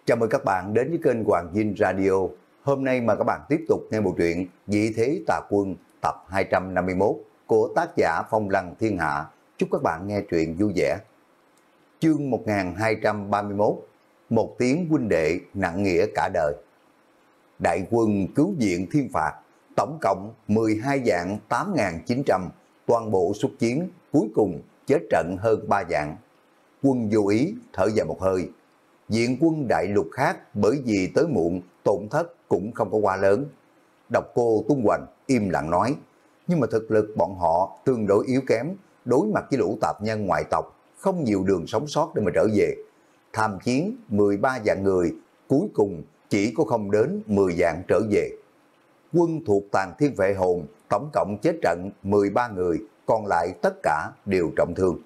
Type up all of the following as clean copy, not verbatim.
Chào mừng các bạn đến với kênh Hoàng Dinh Radio. Hôm nay mà các bạn tiếp tục nghe bộ truyện Dị Thế Tà Quân tập 251 của tác giả Phong Lăng Thiên Hạ. Chúc các bạn nghe truyện vui vẻ. Chương 1231. Một tiếng huynh đệ nặng nghĩa cả đời. Đại quân cứu viện thiên phạt, tổng cộng 12 vạn 8.900, toàn bộ xuất chiến, cuối cùng chết trận hơn 3 vạn. Quân vô ý thở dài một hơi. Viện quân đại lục khác bởi vì tới muộn, tổn thất cũng không có quá lớn. Độc Cô Tung Hoành im lặng nói, nhưng mà thực lực bọn họ tương đối yếu kém, đối mặt với lũ tạp nhân ngoại tộc, không nhiều đường sống sót để mà trở về. Tham chiến 13 vạn người, cuối cùng chỉ có không đến 10 vạn trở về. Quân thuộc Tàn Thiên Vệ Hồn tổng cộng chết trận 13 người, còn lại tất cả đều trọng thương.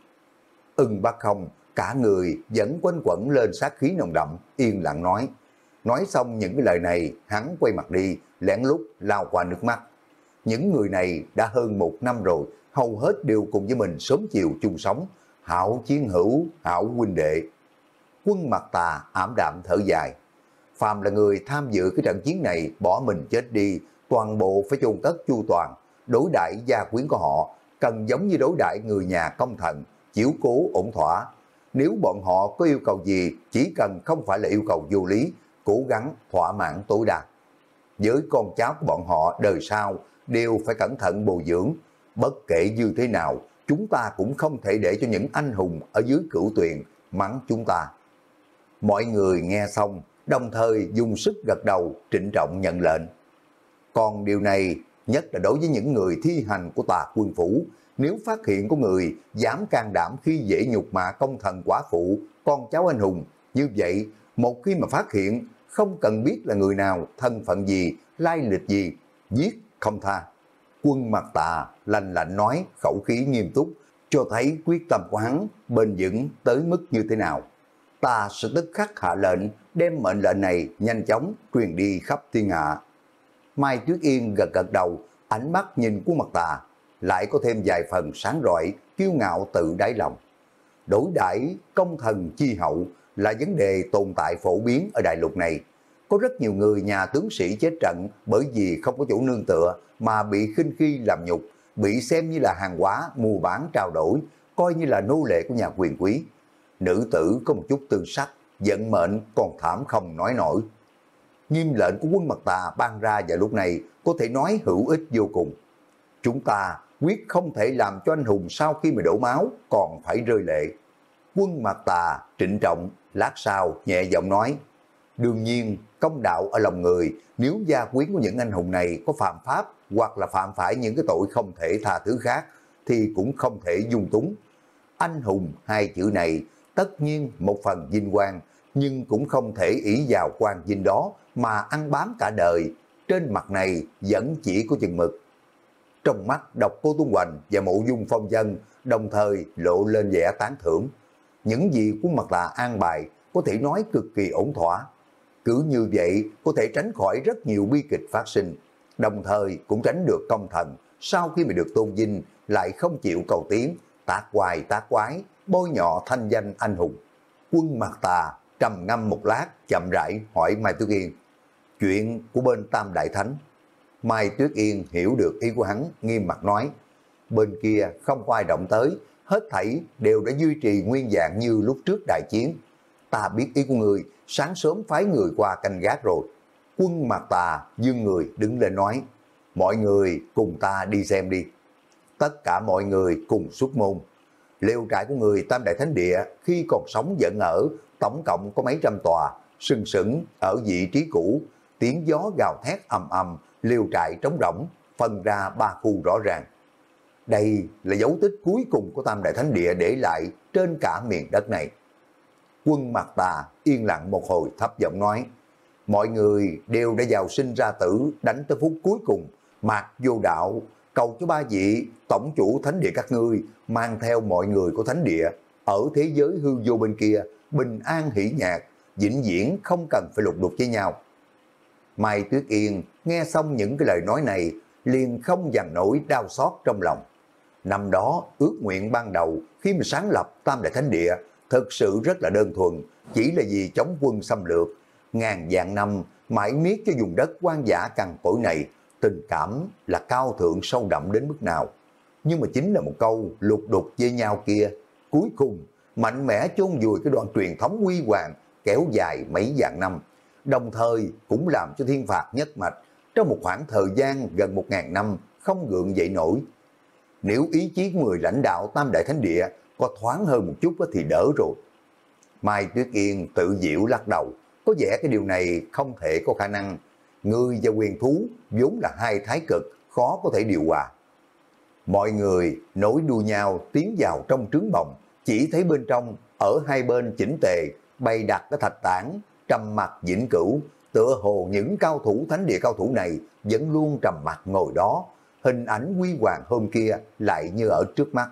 Ưng Bác Không cả người vẫn quanh quẩn lên sát khí nồng đậm, yên lặng nói. Nói xong những cái lời này, hắn quay mặt đi, lén lút lao qua nước mắt. Những người này đã hơn 1 năm rồi, hầu hết đều cùng với mình sớm chiều chung sống, hảo chiến hữu, hảo huynh đệ. Quân Mặt Tà ảm đạm thở dài. Phàm là người tham dự cái trận chiến này bỏ mình chết đi, toàn bộ phải chôn cất chu toàn. Đối đãi gia quyến của họ cần giống như đối đãi người nhà công thần, chiếu cố ổn thỏa. Nếu bọn họ có yêu cầu gì, chỉ cần không phải là yêu cầu vô lý, cố gắng thỏa mãn tối đa. Với con cháu của bọn họ đời sau đều phải cẩn thận bồi dưỡng. Bất kể như thế nào, chúng ta cũng không thể để cho những anh hùng ở dưới Cửu Tuyền mắng chúng ta. Mọi người nghe xong, đồng thời dùng sức gật đầu, trịnh trọng nhận lệnh. Còn điều này, nhất là đối với những người thi hành của Tà Quân Phủ, nếu phát hiện có người dám can đảm khi dễ nhục mạ công thần quả phụ, con cháu anh hùng, như vậy, một khi mà phát hiện, không cần biết là người nào, thân phận gì, lai lịch gì, giết không tha. Quân Mặt Tà lạnh lạnh nói, khẩu khí nghiêm túc, cho thấy quyết tâm của hắn bền vững tới mức như thế nào. Ta sẽ tức khắc hạ lệnh, đem mệnh lệnh này nhanh chóng truyền đi khắp thiên hạ. Mai Tuyết Yên gật gật đầu, ánh mắt nhìn Quân Mặt Tà lại có thêm vài phần sáng rọi, kiêu ngạo tự đáy lòng. Đối đãi công thần chi hậu là vấn đề tồn tại phổ biến ở đại lục này. Có rất nhiều người nhà tướng sĩ chết trận bởi vì không có chỗ nương tựa mà bị khinh khi làm nhục, bị xem như là hàng hóa mua bán trao đổi, coi như là nô lệ của nhà quyền quý. Nữ tử có một chút tương sắc, vận mệnh còn thảm không nói nổi. Nghiêm lệnh của Quân Mặt Tà ban ra vào lúc này có thể nói hữu ích vô cùng. Chúng ta quyết không thể làm cho anh hùng sau khi mà đổ máu còn phải rơi lệ. Quân Mặt Tà trịnh trọng, lát sau nhẹ giọng nói, đương nhiên công đạo ở lòng người, nếu gia quyến của những anh hùng này có phạm pháp hoặc là phạm phải những cái tội không thể tha thứ khác thì cũng không thể dung túng. Anh hùng hai chữ này tất nhiên một phần vinh quang, nhưng cũng không thể ỷ vào quan vinh đó mà ăn bám cả đời. Trên mặt này vẫn chỉ có chừng mực. Trong mắt Độc Cô Tung Hoành và Mộ Dung Phong Vân đồng thời lộ lên vẻ tán thưởng. Những gì Quân Mặt Tà an bài có thể nói cực kỳ ổn thỏa. Cứ như vậy có thể tránh khỏi rất nhiều bi kịch phát sinh, đồng thời cũng tránh được công thần sau khi mà được tôn vinh lại không chịu cầu tiến, tác hoài tác quái, bôi nhọ thanh danh anh hùng. Quân Mặt Tà trầm ngâm một lát, chậm rãi hỏi Mai Tuyết Yên, chuyện của bên Tam Đại Thánh. Mai Tuyết Yên hiểu được ý của hắn, nghiêm mặt nói, bên kia không có ai động tới, hết thảy đều đã duy trì nguyên dạng như lúc trước đại chiến. Ta biết ý của người, sáng sớm phái người qua canh gác rồi. Quân Mặt Tà dương người đứng lên nói, mọi người cùng ta đi xem đi. Tất cả mọi người cùng xuất môn. Lều trại của người Tam Đại Thánh Địa khi còn sống vẫn ở, tổng cộng có mấy trăm tòa, sừng sững ở vị trí cũ, tiếng gió gào thét ầm ầm, lều trại trống rỗng, phân ra 3 khu rõ ràng. Đây là dấu tích cuối cùng của Tam Đại Thánh Địa để lại trên cả miền đất này. Quân Mặt Tà yên lặng một hồi thấp giọng nói, mọi người đều đã giàu sinh ra tử, đánh tới phút cuối cùng, Mạc Vô Đạo cầu cho 3 vị tổng chủ thánh địa các ngươi mang theo mọi người của thánh địa ở thế giới hư vô bên kia bình an hỷ nhạc, vĩnh viễn không cần phải lục đục với nhau. Mai Tuyết Yên nghe xong những cái lời nói này liền không dằn nổi đau xót trong lòng. Năm đó ước nguyện ban đầu khi mà sáng lập Tam Đại Thánh Địa thực sự rất là đơn thuần, chỉ là vì chống quân xâm lược, ngàn vạn năm mãi miết cho vùng đất hoang dã cằn cỗi này, tình cảm là cao thượng sâu đậm đến mức nào. Nhưng mà chính là một câu lục đục với nhau kia, cuối cùng mạnh mẽ chôn vùi cái đoạn truyền thống huy hoàng kéo dài mấy vạn năm, đồng thời cũng làm cho thiên phạt nhất mạch trong một khoảng thời gian gần 1000 năm không gượng dậy nổi. Nếu ý chí của người lãnh đạo Tam Đại Thánh Địa có thoáng hơn một chút thì đỡ rồi. Mai Tuyết Yên tự diệu lắc đầu, có vẻ cái điều này không thể có khả năng. Người và quyền thú vốn là hai thái cực, khó có thể điều hòa. Mọi người nối đuôi nhau tiến vào trong trướng bồng, chỉ thấy bên trong ở hai bên chỉnh tề bày đặt cái thạch tảng trầm mặc vĩnh cửu, tựa hồ những cao thủ thánh địa cao thủ này vẫn luôn trầm mặc ngồi đó, hình ảnh huy hoàng hôm kia lại như ở trước mắt.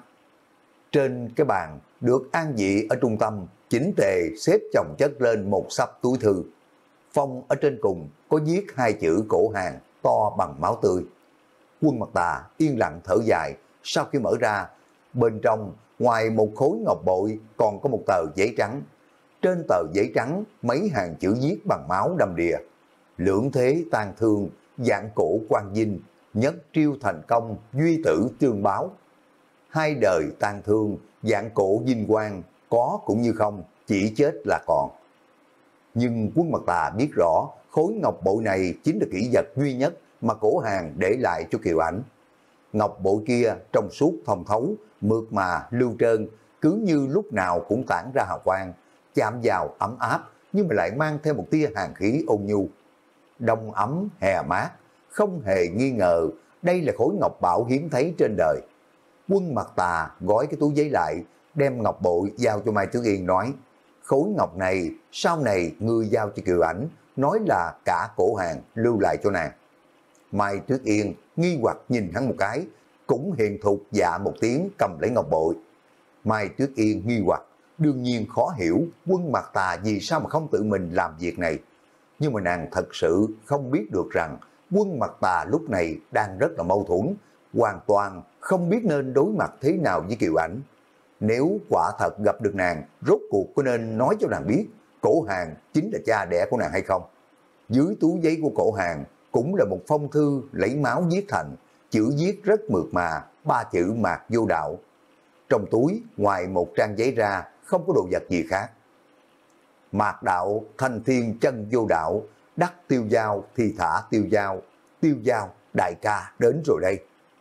Trên cái bàn được an vị ở trung tâm, chỉnh tề xếp chồng chất lên một sắp túi thư. Phong ở trên cùng có viết hai chữ cổ hàng to bằng máu tươi. Quân Mặt Tà yên lặng thở dài, sau khi mở ra, bên trong ngoài một khối ngọc bội còn có một tờ giấy trắng. Trên tờ giấy trắng mấy hàng chữ viết bằng máu đầm đìa: lưỡng thế tan thương, vạn cổ quan vinh, nhất triêu thành công, duy tử tương báo. Hai đời tan thương, vạn cổ vinh quang, có cũng như không, chỉ chết là còn. Nhưng Quân Mặt Tà biết rõ khối ngọc bội này chính là kỷ vật duy nhất mà cổ hàng để lại cho Kiều Ảnh. Ngọc bội kia trong suốt thông thấu, mượt mà lưu trơn, cứ như lúc nào cũng tản ra hào quang, chạm vào ấm áp nhưng mà lại mang theo một tia hàn khí ôn nhu. Đông ấm hè mát, không hề nghi ngờ đây là khối ngọc bảo hiếm thấy trên đời. Quân Mặt Tà gói cái túi giấy lại, đem ngọc bội giao cho Mai Tuyết Yên nói: khối ngọc này sau này ngươi giao cho Kiều Ảnh, nói là cả cổ hàng lưu lại cho nàng. Mai Tuyết Yên nghi hoặc nhìn hắn một cái, cũng hiền thục dạ một tiếng cầm lấy ngọc bội. Mai Tuyết Yên nghi hoặc, đương nhiên khó hiểu Quân Mặt Tà vì sao mà không tự mình làm việc này. Nhưng mà nàng thật sự không biết được rằng Quân Mặt Tà lúc này đang rất là mâu thuẫn, hoàn toàn không biết nên đối mặt thế nào với Kiều Ảnh. Nếu quả thật gặp được nàng, rốt cuộc có nên nói cho nàng biết cổ hàng chính là cha đẻ của nàng hay không? Dưới túi giấy của cổ hàng cũng là một phong thư lấy máu viết thành, chữ viết rất mượt mà, ba chữ Mạc Vô Đạo. Trong túi ngoài một trang giấy ra không có đồ vật gì khác. Mạc đạo thanh thiên chân vô đạo, đắc tiêu giao thì thả tiêu giao đại ca đến rồi đây.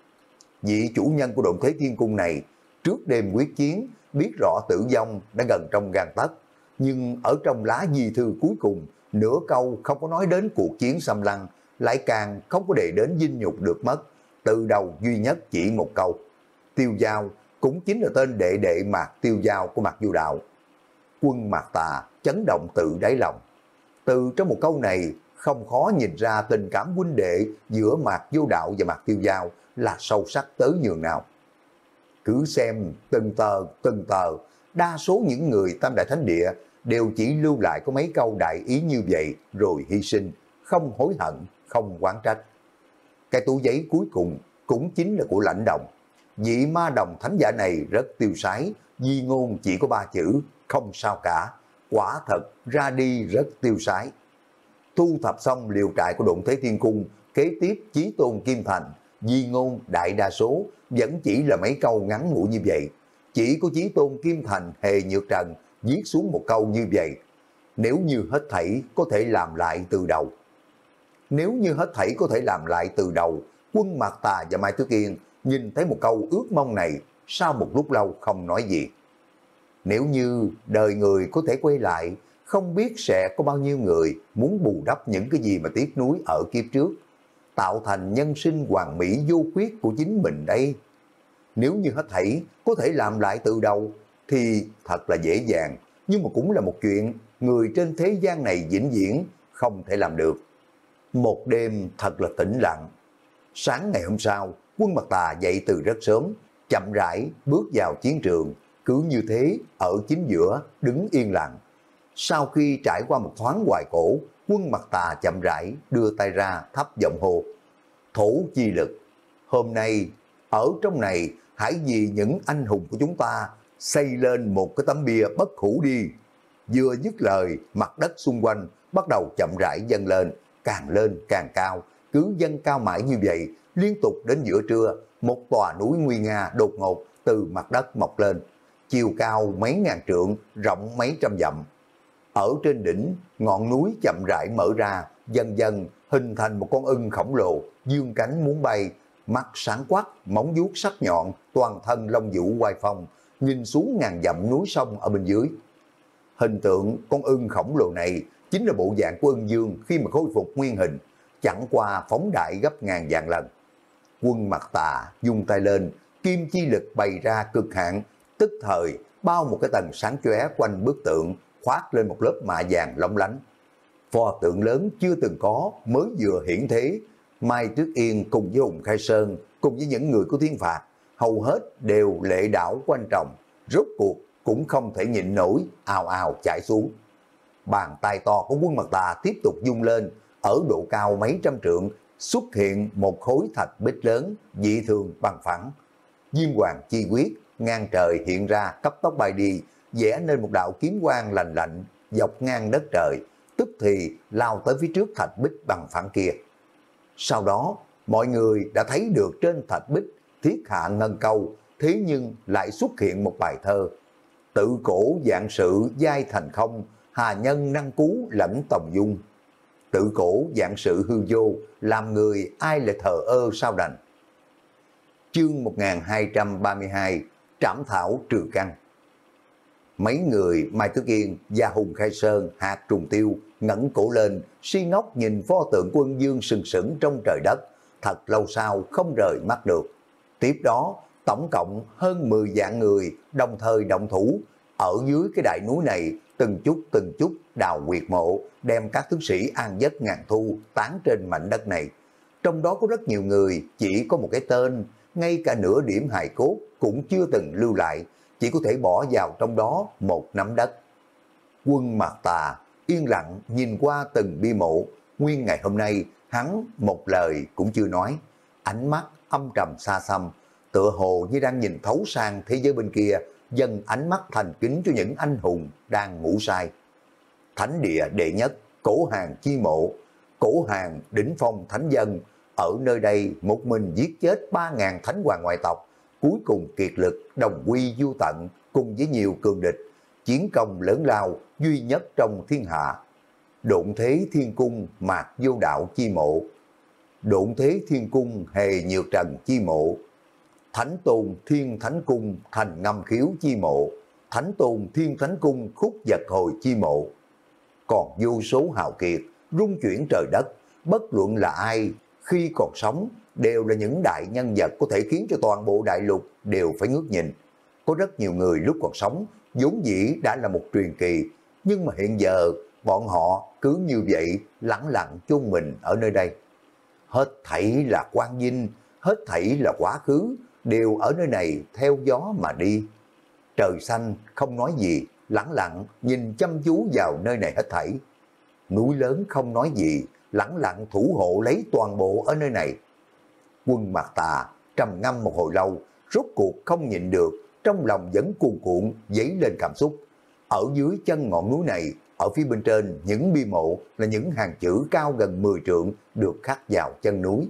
Vị chủ nhân của Độn Thế Thiên Cung này trước đêm quyết chiến biết rõ tử vong đã gần trong gang tấc, nhưng ở trong lá di thư cuối cùng nửa câu không có nói đến cuộc chiến xâm lăng, lại càng không có đề đến vinh nhục được mất, từ đầu duy nhất chỉ một câu: tiêu giao, cũng chính là tên đệ đệ Mạc Tiêu Giao của Mạc Vô Đạo. Quân Mạc Tà chấn động tự đáy lòng. Từ trong một câu này không khó nhìn ra tình cảm huynh đệ giữa Mạc Vô Đạo và Mạc Tiêu Giao là sâu sắc tới nhường nào. Cứ xem từng tờ, đa số những người Tam Đại Thánh Địa đều chỉ lưu lại có mấy câu đại ý như vậy rồi hy sinh, không hối hận, không oán trách. Cái túi giấy cuối cùng cũng chính là của Lãnh Đồng. Vị ma đồng thánh giả này rất tiêu sái, di ngôn chỉ có 3 chữ: không sao cả. Quả thật ra đi rất tiêu sái. Thu thập xong liều trại của Độn Thế Thiên Cung, kế tiếp Chí Tôn Kim Thành, di ngôn đại đa số vẫn chỉ là mấy câu ngắn ngủi như vậy. Chỉ có Chí Tôn Kim Thành Hề Nhược Trần viết xuống một câu như vậy: nếu như hết thảy có thể làm lại từ đầu. Nếu như hết thảy có thể làm lại từ đầu, Quân Mạc Tà và Mai Tuyết Yên nhìn thấy một câu ước mong này, sau một lúc lâu không nói gì. Nếu như đời người có thể quay lại, không biết sẽ có bao nhiêu người muốn bù đắp những cái gì mà tiếc nuối ở kiếp trước, tạo thành nhân sinh hoàn mỹ vô khuyết của chính mình đây. Nếu như hết thảy có thể làm lại từ đầu thì thật là dễ dàng, nhưng mà cũng là một chuyện người trên thế gian này vĩnh viễn không thể làm được. Một đêm thật là tĩnh lặng. Sáng ngày hôm sau, Quân Mặt Tà dậy từ rất sớm, chậm rãi bước vào chiến trường, cứ như thế ở chính giữa đứng yên lặng. Sau khi trải qua một thoáng hoài cổ, Quân Mặt Tà chậm rãi đưa tay ra thấp giọng hô: thổ chi lực, hôm nay ở trong này hãy vì những anh hùng của chúng ta xây lên một cái tấm bia bất hủ đi. Vừa dứt lời, mặt đất xung quanh bắt đầu chậm rãi dâng lên càng cao, cứ dâng cao mãi như vậy, liên tục đến giữa trưa, một tòa núi nguy nga đột ngột từ mặt đất mọc lên, chiều cao mấy ngàn trượng, rộng mấy trăm dặm. Ở trên đỉnh, ngọn núi chậm rãi mở ra, dần dần hình thành một con ưng khổng lồ, dương cánh muốn bay, mắt sáng quắc, móng vuốt sắc nhọn, toàn thân lông vũ oai phong, nhìn xuống ngàn dặm núi sông ở bên dưới. Hình tượng con ưng khổng lồ này chính là bộ dạng của ưng dương khi mà khôi phục nguyên hình, chẳng qua phóng đại gấp ngàn vạn lần. Quân Mặt Tà dung tay lên, kim chi lực bày ra cực hạn, tức thời bao một cái tầng sáng chóe quanh bức tượng, khoác lên một lớp mạ vàng lóng lánh. Pho tượng lớn chưa từng có mới vừa hiển thế, Mai Trước Yên cùng với Hùng Khai Sơn, cùng với những người của Thiên Phạt, hầu hết đều lệ đảo quanh trọng, rốt cuộc cũng không thể nhịn nổi, ào ào chạy xuống. Bàn tay to của Quân Mặt Tà tiếp tục dung lên, ở độ cao mấy trăm trượng, xuất hiện một khối thạch bích lớn, dị thường bằng phẳng. Diêm Hoàng chi quyết, ngang trời hiện ra cấp tốc bay đi, vẽ nên một đạo kiếm quang lạnh lạnh, dọc ngang đất trời, tức thì lao tới phía trước thạch bích bằng phẳng kia. Sau đó, mọi người đã thấy được trên thạch bích thiết hạ ngân câu, thế nhưng lại xuất hiện một bài thơ. Tự cổ dạng sự giai thành không, hà nhân năng cứu lẫn tòng dung. Tự cổ dạng sự hư vô, làm người ai lại thờ ơ sao đành. Chương 1232, Trảm Thảo Trừ Căn. Mấy người Mai Tứ Yên và Hùng Khai Sơn, Hạt Trùng Tiêu ngẩng cổ lên, si ngốc nhìn pho tượng Quân Dương sừng sững trong trời đất, thật lâu sau không rời mắt được. Tiếp đó, tổng cộng hơn 10 vạn người đồng thời động thủ, ở dưới cái đại núi này từng chút đào quyệt mộ, đem các tướng sĩ an giấc ngàn thu tán trên mảnh đất này. Trong đó có rất nhiều người chỉ có một cái tên, ngay cả nửa điểm hài cốt cũng chưa từng lưu lại, chỉ có thể bỏ vào trong đó một nắm đất. Quân Mặt Tà yên lặng nhìn qua từng bia mộ, nguyên ngày hôm nay hắn một lời cũng chưa nói, ánh mắt âm trầm xa xăm, tựa hồ như đang nhìn thấu sang thế giới bên kia, dâng ánh mắt thành kính cho những anh hùng đang ngủ say. Thánh địa đệ nhất, Cổ Hàng chi mộ, Cổ Hàng đỉnh phong thánh dân, ở nơi đây một mình giết chết 3.000 thánh hoàng ngoại tộc, cuối cùng kiệt lực đồng quy du tận cùng với nhiều cường địch, chiến công lớn lao duy nhất trong thiên hạ. Độn Thế Thiên Cung Mạc Vô Đạo chi mộ, Độn Thế Thiên Cung Hề Nhược Trần chi mộ, Thánh Tôn Thiên Thánh Cung Thành Ngâm Khiếu chi mộ, Thánh Tôn Thiên Thánh Cung Khúc Vật Hồi chi mộ. Còn vô số hào kiệt rung chuyển trời đất, bất luận là ai khi còn sống đều là những đại nhân vật có thể khiến cho toàn bộ đại lục đều phải ngước nhìn. Có rất nhiều người lúc còn sống vốn dĩ đã là một truyền kỳ, nhưng mà hiện giờ bọn họ cứ như vậy lẳng lặng chôn mình ở nơi đây. Hết thảy là quang vinh, hết thảy là quá khứ, đều ở nơi này theo gió mà đi. Trời xanh không nói gì, lẳng lặng nhìn chăm chú vào nơi này hết thảy. Núi lớn không nói gì, lẳng lặng thủ hộ lấy toàn bộ ở nơi này. Quân Mặt Tà trầm ngâm một hồi lâu, rốt cuộc không nhịn được, trong lòng vẫn cuồn cuộn dấy lên cảm xúc. Ở dưới chân ngọn núi này, ở phía bên trên những bia mộ là những hàng chữ cao gần 10 trượng được khắc vào chân núi.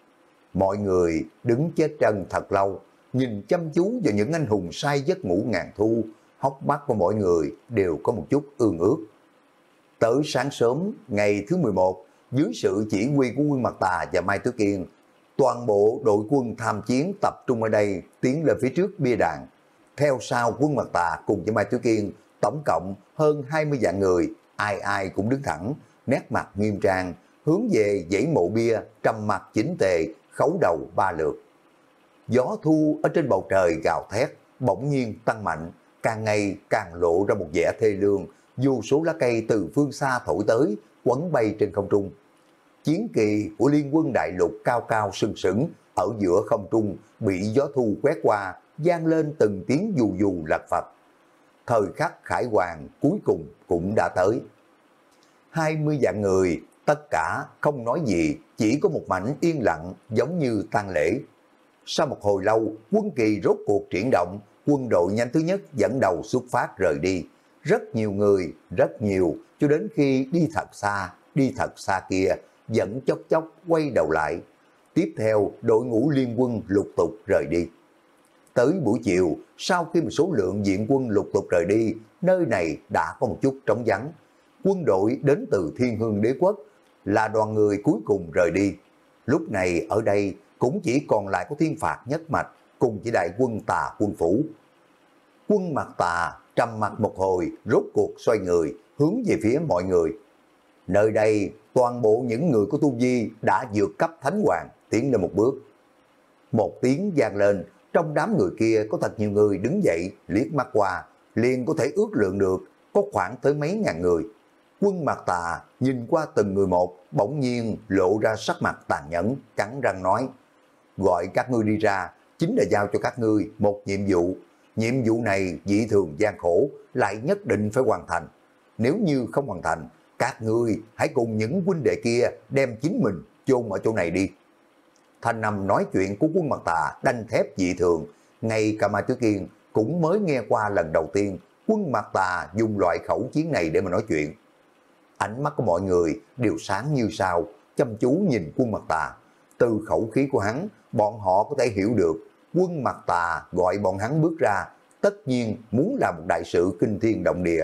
Mọi người đứng chết chân thật lâu, nhìn chăm chú vào những anh hùng say giấc ngủ ngàn thu, hốc mắt của mọi người đều có một chút ương ướt. Tới sáng sớm ngày thứ 11, dưới sự chỉ huy của Quân Mặt Tà và Mai Tứ Yên, toàn bộ đội quân tham chiến tập trung ở đây, tiến lên phía trước bia đàn. Theo sau Quân Mặt Tà cùng với Mai Tứ Yên, tổng cộng hơn 20 vạn người, ai ai cũng đứng thẳng, nét mặt nghiêm trang, hướng về dãy mộ bia, trầm mặt chỉnh tề, khấu đầu ba lượt. Gió thu ở trên bầu trời gào thét, bỗng nhiên tăng mạnh, càng ngày càng lộ ra một vẻ thê lương, vô số lá cây từ phương xa thổi tới, quấn bay trên không trung. Chiến kỳ của Liên Quân Đại Lục cao cao sừng sững ở giữa không trung bị gió thu quét qua, vang lên từng tiếng dù dù lật phật. Thời khắc khải hoàng cuối cùng cũng đã tới. 20 vạn người, tất cả không nói gì, chỉ có một mảnh yên lặng giống như tang lễ. Sau một hồi lâu, quân kỳ rốt cuộc triển động, quân đội nhanh thứ nhất dẫn đầu xuất phát rời đi. Rất nhiều người, rất nhiều, cho đến khi đi thật xa kia, vẫn chốc chốc quay đầu lại. Tiếp theo, đội ngũ liên quân lục tục rời đi. Tới buổi chiều, sau khi một số lượng viện quân lục tục rời đi, nơi này đã có một chút trống vắng. Quân đội đến từ Thiên Hương Đế Quốc là đoàn người cuối cùng rời đi. Lúc này ở đây cũng chỉ còn lại có Thiên Phạt nhất mạch cùng chỉ đại quân Tà Quân Phủ. Quân Mặt Tà trầm mặt một hồi, rốt cuộc xoay người, hướng về phía mọi người. Nơi đây, toàn bộ những người của Tu Vi đã vượt cấp Thánh Hoàng, tiến lên một bước. Một tiếng vang lên, trong đám người kia có thật nhiều người đứng dậy, liếc mắt qua, liền có thể ước lượng được, có khoảng tới mấy ngàn người. Quân Mặt Tà nhìn qua từng người một, bỗng nhiên lộ ra sắc mặt tàn nhẫn, cắn răng nói: gọi các ngươi đi ra, chính là giao cho các ngươi một nhiệm vụ. Nhiệm vụ này dị thường gian khổ, lại nhất định phải hoàn thành. Nếu như không hoàn thành, các ngươi hãy cùng những huynh đệ kia đem chính mình chôn ở chỗ này đi. Thanh âm nói chuyện của Quân Mặt Tà đanh thép dị thường, ngay cả Mai Tuyết Yên cũng mới nghe qua lần đầu tiên Quân Mặt Tà dùng loại khẩu chiến này để mà nói chuyện. Ánh mắt của mọi người đều sáng như sao, chăm chú nhìn Quân Mặt Tà. Từ khẩu khí của hắn, bọn họ có thể hiểu được Quân Mặt Tà gọi bọn hắn bước ra, tất nhiên muốn làm một đại sự kinh thiên động địa.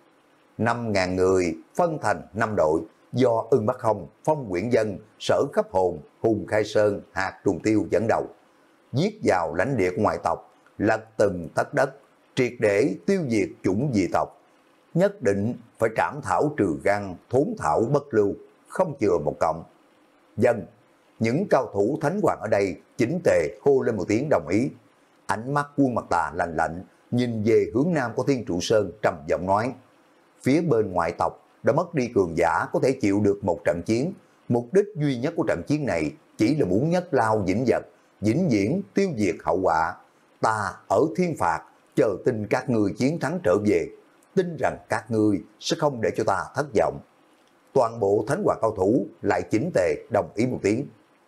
5.000 người phân thành 5 đội, do Ưng Bắc Không, Phong Quyển Dân, Sở Khắp Hồn, Hùng Khai Sơn, Hạt Trùng Tiêu dẫn đầu, giết vào lãnh địa của ngoại tộc, lật từng tấc đất, triệt để tiêu diệt chủng dị tộc. Nhất định phải trảm thảo trừ gan, thốn thảo bất lưu, không chừa một cọng. Dân, những cao thủ Thánh Hoàng ở đây chỉnh tề hô lên một tiếng đồng ý. Ánh mắt Quân Mặt Tà lạnh lạnh, nhìn về hướng nam của Thiên Trụ Sơn trầm giọng nói: phía bên ngoại tộc đã mất đi cường giả có thể chịu được một trận chiến. Mục đích duy nhất của trận chiến này chỉ là muốn nhất lao vĩnh vật, vĩnh viễn tiêu diệt hậu quả. Ta ở Thiên Phạt chờ tin các ngươi chiến thắng trở về, tin rằng các ngươi sẽ không để cho ta thất vọng. Toàn bộ Thánh Hoàng cao thủ lại chỉnh tề đồng ý một tiếng.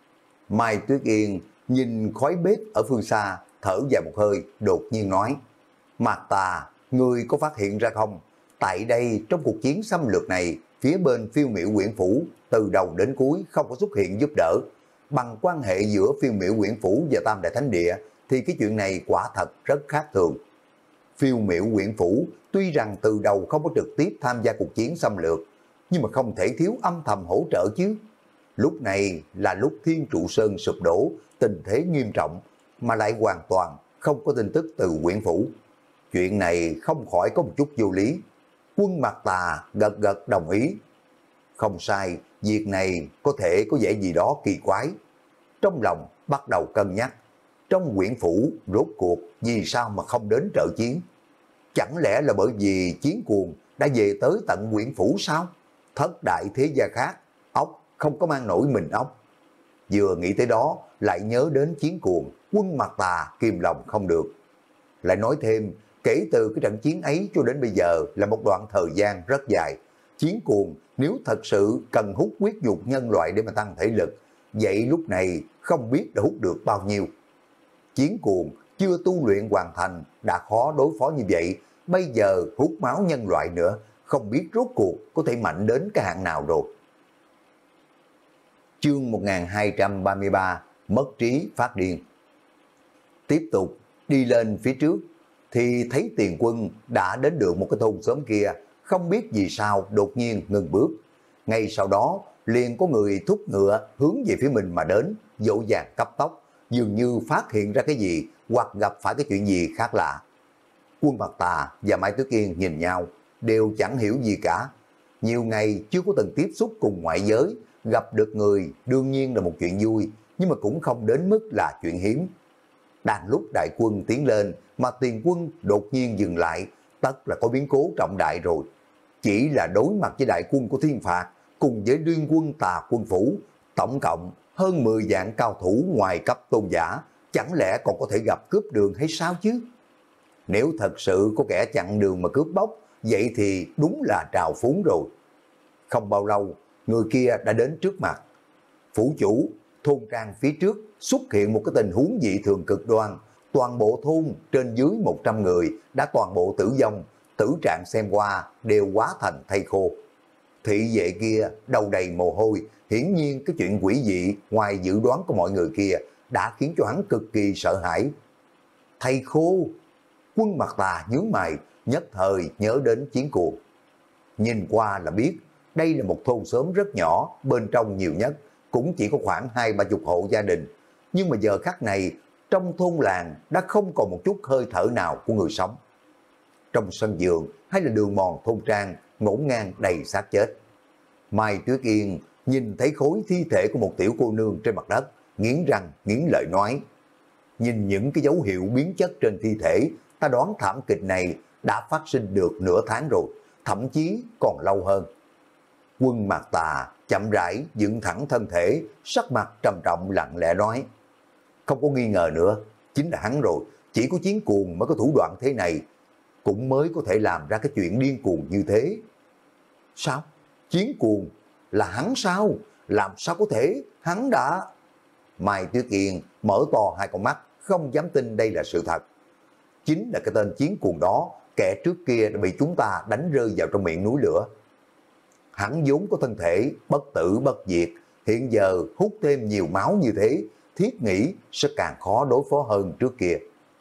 Mai Tuyết Yên nhìn khói bếp ở phương xa, thở dài một hơi, đột nhiên nói: Mạc Tà, ngươi có phát hiện ra không? Tại đây, trong cuộc chiến xâm lược này, phía bên Phiêu Miểu Quyển Phủ từ đầu đến cuối không có xuất hiện giúp đỡ. Bằng quan hệ giữa Phiêu Miểu Quyển Phủ và Tam Đại Thánh Địa thì cái chuyện này quả thật rất khác thường. Phiêu Miểu Quyển Phủ tuy rằng từ đầu không có trực tiếp tham gia cuộc chiến xâm lược, nhưng mà không thể thiếu âm thầm hỗ trợ chứ. Lúc này là lúc Thiên Trụ Sơn sụp đổ, tình thế nghiêm trọng, mà lại hoàn toàn không có tin tức từ Quyển Phủ. Chuyện này không khỏi có một chút vô lý. Quân Mặt Tà gật gật đồng ý. Không sai, việc này có thể có vẻ gì đó kỳ quái. Trong lòng bắt đầu cân nhắc, trong Quyển Phủ rốt cuộc vì sao mà không đến trợ chiến? Chẳng lẽ là bởi vì Chiến Cuồng đã về tới tận Quyển Phủ sao? Thất đại thế gia khác, ốc không có mang nổi mình ốc. Vừa nghĩ tới đó, lại nhớ đến Chiến Cuồng, Quân Mặt Tà kìm lòng không được. Lại nói thêm, kể từ cái trận chiến ấy cho đến bây giờ là một đoạn thời gian rất dài. Chiến Cuồng nếu thật sự cần hút huyết dục nhân loại để mà tăng thể lực, vậy lúc này không biết đã hút được bao nhiêu. Chiến Cuồng chưa tu luyện hoàn thành đã khó đối phó như vậy, bây giờ hút máu nhân loại nữa, không biết rốt cuộc có thể mạnh đến cái hạng nào rồi. Chương 1233 Mất trí phát điên. Tiếp tục đi lên phía trước thì thấy Tiền Quân đã đến được một cái thôn xóm kia, không biết vì sao đột nhiên ngừng bước. Ngay sau đó liền có người thúc ngựa hướng về phía mình mà đến, dỗ dàng cấp tốc, dường như phát hiện ra cái gì hoặc gặp phải cái chuyện gì khác lạ. Quân Mặt Tà và Mai Tuyết Yên nhìn nhau, đều chẳng hiểu gì cả. Nhiều ngày chưa có từng tiếp xúc cùng ngoại giới, gặp được người đương nhiên là một chuyện vui, nhưng mà cũng không đến mức là chuyện hiếm. Đang lúc đại quân tiến lên mà Tiền Quân đột nhiên dừng lại, tất là có biến cố trọng đại rồi. Chỉ là đối mặt với đại quân của Thiên Phạt cùng với Liên Quân Tà Quân Phủ, tổng cộng hơn 10 vạn cao thủ ngoài cấp tôn giả, chẳng lẽ còn có thể gặp cướp đường hay sao chứ? Nếu thật sự có kẻ chặn đường mà cướp bóc, vậy thì đúng là trào phúng rồi. Không bao lâu, người kia đã đến trước mặt. Phủ chủ, thôn trang phía trước xuất hiện một cái tình huống dị thường cực đoan. Toàn bộ thôn trên dưới 100 người đã toàn bộ tử vong, tử trạng xem qua đều hóa thành thây khô. Thị vệ kia đầu đầy mồ hôi, hiển nhiên cái chuyện quỷ dị ngoài dự đoán của mọi người kia đã khiến cho hắn cực kỳ sợ hãi. Thầy Khô, Quân Mặt Tà nhướng mày, nhất thời nhớ đến Chiến Cuồng. Nhìn qua là biết, đây là một thôn xóm rất nhỏ, bên trong nhiều nhất cũng chỉ có khoảng 20-30 hộ gia đình. Nhưng mà giờ khắc này, trong thôn làng đã không còn một chút hơi thở nào của người sống. Trong sân vườn hay là đường mòn thôn trang, ngổn ngang đầy xác chết. Mai Tuyết Yên nhìn thấy khối thi thể của một tiểu cô nương trên mặt đất, nghiến răng, nghiến lợi nói. Nhìn những cái dấu hiệu biến chất trên thi thể, ta đoán thảm kịch này đã phát sinh được nửa tháng rồi, thậm chí còn lâu hơn. Quân Mạc Tà chậm rãi dựng thẳng thân thể, sắc mặt trầm trọng lặng lẽ nói. Không có nghi ngờ nữa, chính là hắn rồi, chỉ có Chiến Cuồng mới có thủ đoạn thế này, cũng mới có thể làm ra cái chuyện điên cuồng như thế. Sao? Chiến Cuồng là hắn sao? Làm sao có thể? Hắn đã... Mai Tuyết Yên mở to hai con mắt, không dám tin đây là sự thật. Chính là cái tên Chiến Cuồng đó, kẻ trước kia đã bị chúng ta đánh rơi vào trong miệng núi lửa. Hắn vốn có thân thể bất tử bất diệt, hiện giờ hút thêm nhiều máu như thế, thiết nghĩ sẽ càng khó đối phó hơn trước kia.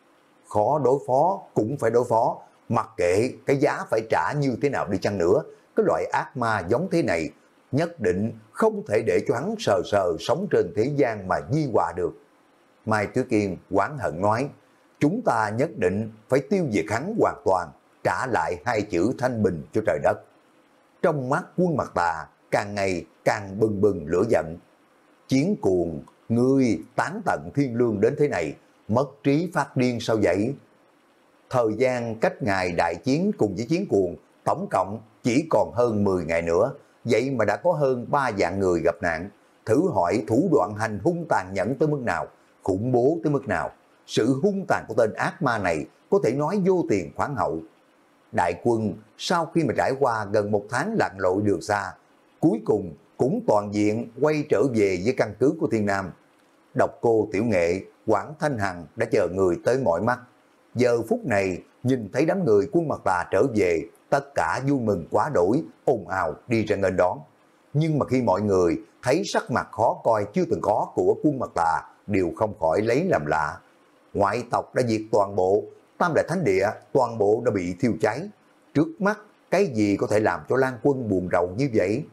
Khó đối phó cũng phải đối phó, mặc kệ cái giá phải trả như thế nào đi chăng nữa, cái loại ác ma giống thế này nhất định không thể để cho hắn sờ sờ sống trên thế gian mà di hòa được. Mai Tuyết Yên oán hận nói, chúng ta nhất định phải tiêu diệt hắn hoàn toàn, trả lại hai chữ thanh bình cho trời đất. Trong mắt Quân Mặt Tà càng ngày càng bừng bừng lửa giận. Chiến Cuồng, ngươi tán tận thiên lương đến thế này, mất trí phát điên sao vậy? Thời gian cách ngày đại chiến cùng với Chiến Cuồng tổng cộng chỉ còn hơn 10 ngày nữa, vậy mà đã có hơn 3 vạn người gặp nạn. Thử hỏi thủ đoạn hành hung tàn nhẫn tới mức nào, khủng bố tới mức nào. Sự hung tàn của tên ác ma này có thể nói vô tiền khoáng hậu. Đại quân sau khi mà trải qua gần 1 tháng lặn lội đường xa, cuối cùng cũng toàn diện quay trở về với căn cứ của Thiên Nam. Độc Cô Tiểu Nghệ, Quảng Thanh Hằng đã chờ người tới mỏi mắt. Giờ phút này nhìn thấy đám người Quân Mặt Tà trở về, tất cả vui mừng quá đỗi, ồn ào đi ra nghênh đón. Nhưng mà khi mọi người thấy sắc mặt khó coi chưa từng có của Quân Mặt Tà, đều không khỏi lấy làm lạ. Ngoại tộc đã diệt toàn bộ, Tam Đại Thánh Địa toàn bộ đã bị thiêu cháy. Trước mắt cái gì có thể làm cho Lan Quân buồn rầu như vậy?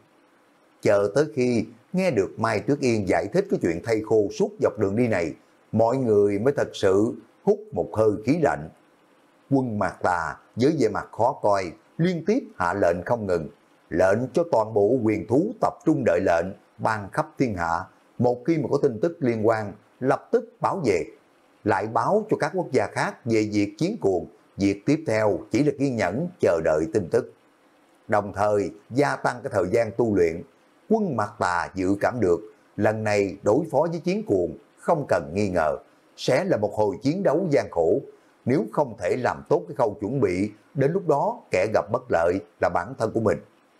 Chờ tới khi nghe được Mai Tuyết Yên giải thích cái chuyện thây khô suốt dọc đường đi này, mọi người mới thật sự hút một hơi khí lạnh. Quân Mạc Tà với vẻ mặt khó coi, liên tiếp hạ lệnh không ngừng, lệnh cho toàn bộ quyền thú tập trung đợi lệnh, ban khắp thiên hạ. Một khi mà có tin tức liên quan, lập tức báo về, lại báo cho các quốc gia khác về việc Chiến Cuồng. Việc tiếp theo chỉ là kiên nhẫn chờ đợi tin tức. Đồng thời gia tăng cái thời gian tu luyện. Quân Mạc Tà dự cảm được lần này đối phó với Chiến Cuồng không cần nghi ngờ sẽ là một hồi chiến đấu gian khổ. Nếu không thể làm tốt cái khâu chuẩn bị, đến lúc đó kẻ gặp bất lợi là bản thân của mình.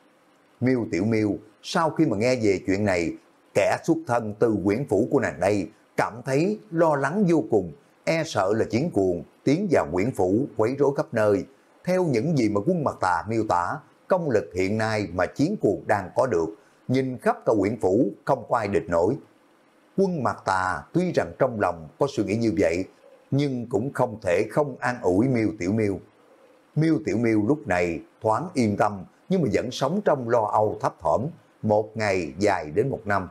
Miêu Tiểu Miêu sau khi mà nghe về chuyện này, kẻ xuất thân từ quyển phủ của nàng đây cảm thấy lo lắng vô cùng, e sợ là Chiến Cuồng tiến vào quyển phủ quấy rối khắp nơi. Theo những gì mà Quân Mặt Tà miêu tả, công lực hiện nay mà Chiến Cuồng đang có được, nhìn khắp cả quyển phủ không có ai địch nổi. Quân Mặt Tà tuy rằng trong lòng có suy nghĩ như vậy, nhưng cũng không thể không an ủi Miêu Tiểu Miêu. Miêu Tiểu Miêu lúc này thoáng yên tâm, nhưng mà vẫn sống trong lo âu thấp thỏm, một ngày dài đến 1 năm.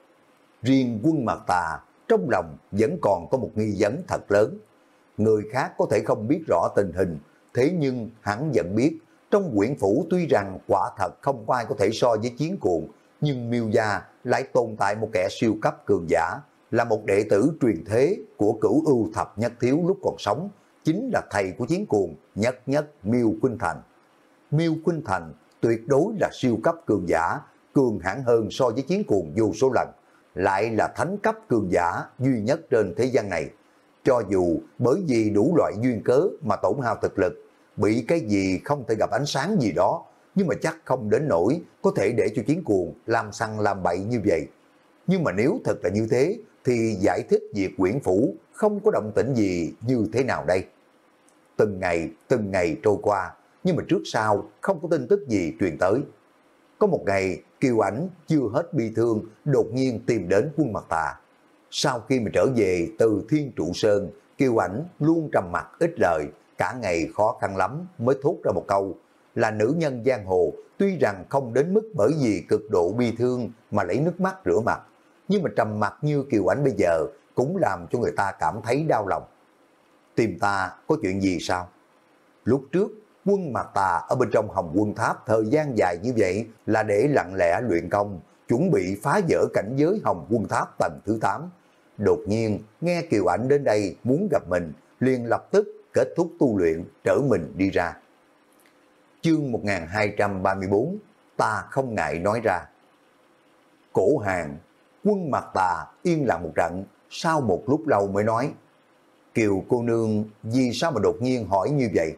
Riêng Quân Mặt Tà trong lòng vẫn còn có một nghi vấn thật lớn. Người khác có thể không biết rõ tình hình, thế nhưng hắn vẫn biết, trong quyển phủ tuy rằng quả thật không có ai có thể so với Chiến Cuồng, nhưng Miêu gia lại tồn tại một kẻ siêu cấp cường giả, là một đệ tử truyền thế của Cửu Ưu Thập Nhất Thiếu lúc còn sống, chính là thầy của Chiến Cuồng, Nhất Nhất Miêu Khuynh Thành. Miêu Khuynh Thành tuyệt đối là siêu cấp cường giả, cường hãn hơn so với Chiến Cuồng vô số lần, lại là thánh cấp cường giả duy nhất trên thế gian này. Cho dù bởi vì đủ loại duyên cớ mà tổn hao thực lực, bị cái gì không thể gặp ánh sáng gì đó, nhưng mà chắc không đến nỗi có thể để cho Chiến Cuồng làm săn làm bậy như vậy. Nhưng mà nếu thật là như thế, thì giải thích việc quyển phủ không có động tĩnh gì như thế nào đây? Từng ngày trôi qua, nhưng mà trước sau không có tin tức gì truyền tới. Có một ngày, Kiều Ảnh chưa hết bi thương, đột nhiên tìm đến Quân Mặt Tà. Sau khi mà trở về từ Thiên Trụ Sơn, Kiều Ảnh luôn trầm mặc ít lời, cả ngày khó khăn lắm mới thốt ra một câu là nữ nhân giang hồ, tuy rằng không đến mức bởi vì cực độ bi thương mà lấy nước mắt rửa mặt, nhưng mà trầm mặc như Kiều Ảnh bây giờ cũng làm cho người ta cảm thấy đau lòng. Tìm ta có chuyện gì sao? Lúc trước, Quân Mặt Tà ở bên trong Hồng Quân Tháp thời gian dài như vậy là để lặng lẽ luyện công, chuẩn bị phá vỡ cảnh giới Hồng Quân Tháp tầng thứ 8. Đột nhiên, nghe Kiều Ảnh đến đây muốn gặp mình, liền lập tức kết thúc tu luyện, trở mình đi ra. Chương 1234, ta không ngại nói ra. Cổ Hàng, Quân Mặt Tà yên lặng một trận, sau một lúc lâu mới nói, Kiều cô nương vì sao mà đột nhiên hỏi như vậy?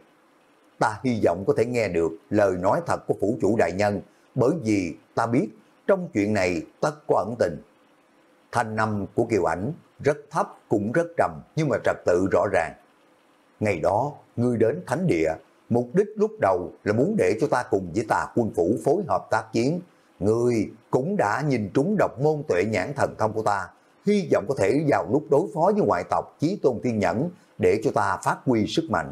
Ta hy vọng có thể nghe được lời nói thật của phủ chủ đại nhân, bởi vì ta biết trong chuyện này tất có ẩn tình. Thanh âm của Kiều Ảnh rất thấp cũng rất trầm, nhưng mà trật tự rõ ràng. Ngày đó, ngươi đến thánh địa, mục đích lúc đầu là muốn để cho ta cùng với Tà Quân phủ phối hợp tác chiến. Ngươi cũng đã nhìn trúng độc môn tuệ nhãn thần thông của ta, hy vọng có thể vào lúc đối phó với ngoại tộc Chí Tôn Thiên Nhẫn để cho ta phát huy sức mạnh.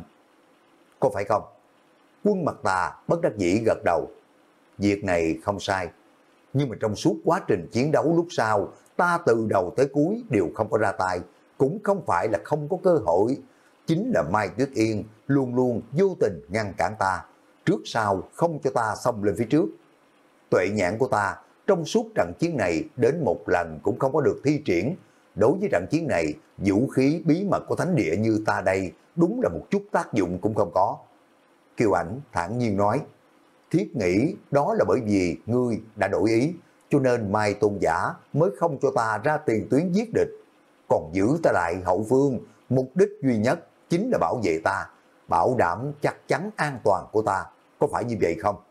Có phải không? Quân Mặt Tà bất đắc dĩ gật đầu. Việc này không sai, nhưng mà trong suốt quá trình chiến đấu lúc sau, ta từ đầu tới cuối đều không có ra tay, cũng không phải là không có cơ hội. Chính là Mai Tuyết Yên luôn luôn vô tình ngăn cản ta, trước sau không cho ta xông lên phía trước. Tuệ nhãn của ta trong suốt trận chiến này đến một lần cũng không có được thi triển. Đối với trận chiến này, vũ khí bí mật của thánh địa như ta đây đúng là một chút tác dụng cũng không có. Kiều Ảnh thản nhiên nói, thiết nghĩ đó là bởi vì ngươi đã đổi ý, cho nên Mai Tôn giả mới không cho ta ra tiền tuyến giết địch, còn giữ ta lại hậu phương, mục đích duy nhất chính là bảo vệ ta, bảo đảm chắc chắn an toàn của ta, có phải như vậy không?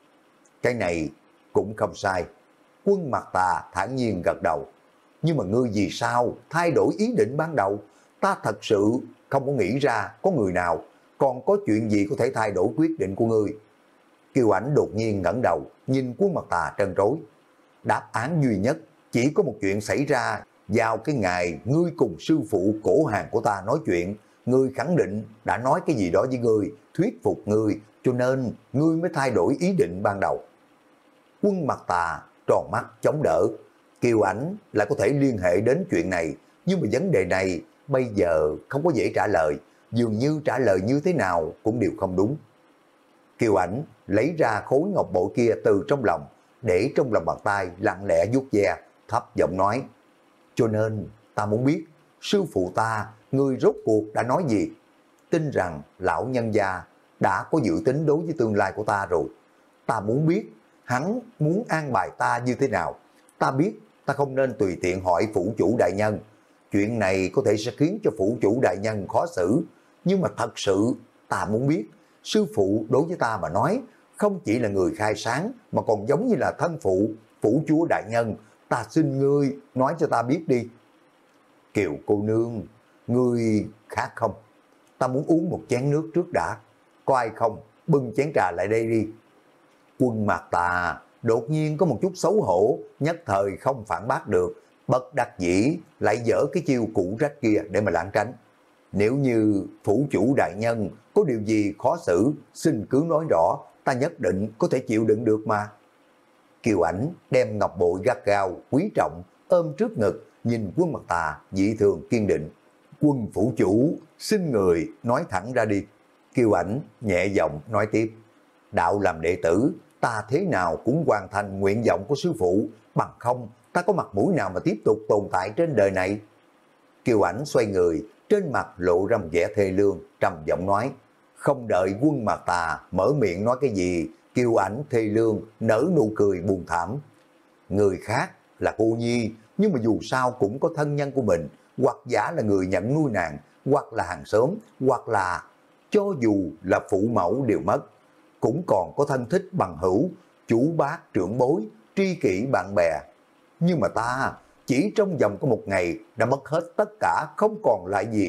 Cái này cũng không sai. Quân Mặt Tà thản nhiên gật đầu. Nhưng mà ngươi vì sao thay đổi ý định ban đầu? Ta thật sự không có nghĩ ra có người nào còn có chuyện gì có thể thay đổi quyết định của ngươi. Kiều Ảnh đột nhiên ngẩng đầu, nhìn Quân Mặt Tà trân trối. Đáp án duy nhất chỉ có một chuyện xảy ra vào cái ngày ngươi cùng sư phụ Cổ Hàng của ta nói chuyện. Ngươi khẳng định đã nói cái gì đó với ngươi, thuyết phục ngươi, cho nên ngươi mới thay đổi ý định ban đầu. Quân Mặt Tà tròn mắt chống đỡ. Kiều Ảnh lại có thể liên hệ đến chuyện này, nhưng mà vấn đề này bây giờ không có dễ trả lời, dường như trả lời như thế nào cũng đều không đúng. Kiều Ảnh lấy ra khối ngọc bội kia từ trong lòng, để trong lòng bàn tay lặng lẽ vuốt ve, thấp giọng nói, cho nên ta muốn biết sư phụ ta, người rốt cuộc đã nói gì? Tin rằng lão nhân gia đã có dự tính đối với tương lai của ta rồi. Ta muốn biết hắn muốn an bài ta như thế nào. Ta biết ta không nên tùy tiện hỏi phủ chủ đại nhân. Chuyện này có thể sẽ khiến cho phủ chủ đại nhân khó xử. Nhưng mà thật sự ta muốn biết sư phụ đối với ta mà nói không chỉ là người khai sáng mà còn giống như là thân phụ, phủ chúa đại nhân. Ta xin ngươi nói cho ta biết đi. Kiều cô nương, ngươi khát không? Ta muốn uống một chén nước trước đã. Có ai không? Bưng chén trà lại đây đi. Quân Mặt Tà đột nhiên có một chút xấu hổ, nhất thời không phản bác được, bất đắc dĩ lại dở cái chiêu cũ rách kia để mà lảng tránh. Nếu như phủ chủ đại nhân có điều gì khó xử, xin cứ nói rõ, ta nhất định có thể chịu đựng được mà. Kiều Ảnh đem ngọc bội gắt gao, quý trọng, ôm trước ngực, nhìn Quân Mặt Tà dị thường kiên định. Quân phủ chủ, xin người nói thẳng ra đi. Kiều Ảnh nhẹ giọng nói tiếp, đạo làm đệ tử, ta thế nào cũng hoàn thành nguyện vọng của sư phụ, bằng không ta có mặt mũi nào mà tiếp tục tồn tại trên đời này. Kiều Ảnh xoay người, trên mặt lộ ra một vẻ thê lương, trầm giọng nói. Không đợi Quân Mặt Tà mở miệng nói cái gì, Kiều Ảnh thê lương nở nụ cười buồn thảm. Người khác là cô nhi, nhưng mà dù sao cũng có thân nhân của mình, hoặc giả là người nhận nuôi nàng, hoặc là hàng xóm, hoặc là cho dù là phụ mẫu đều mất, cũng còn có thân thích bằng hữu, chú bác trưởng bối, tri kỷ bạn bè. Nhưng mà ta chỉ trong vòng có một ngày đã mất hết tất cả, không còn lại gì.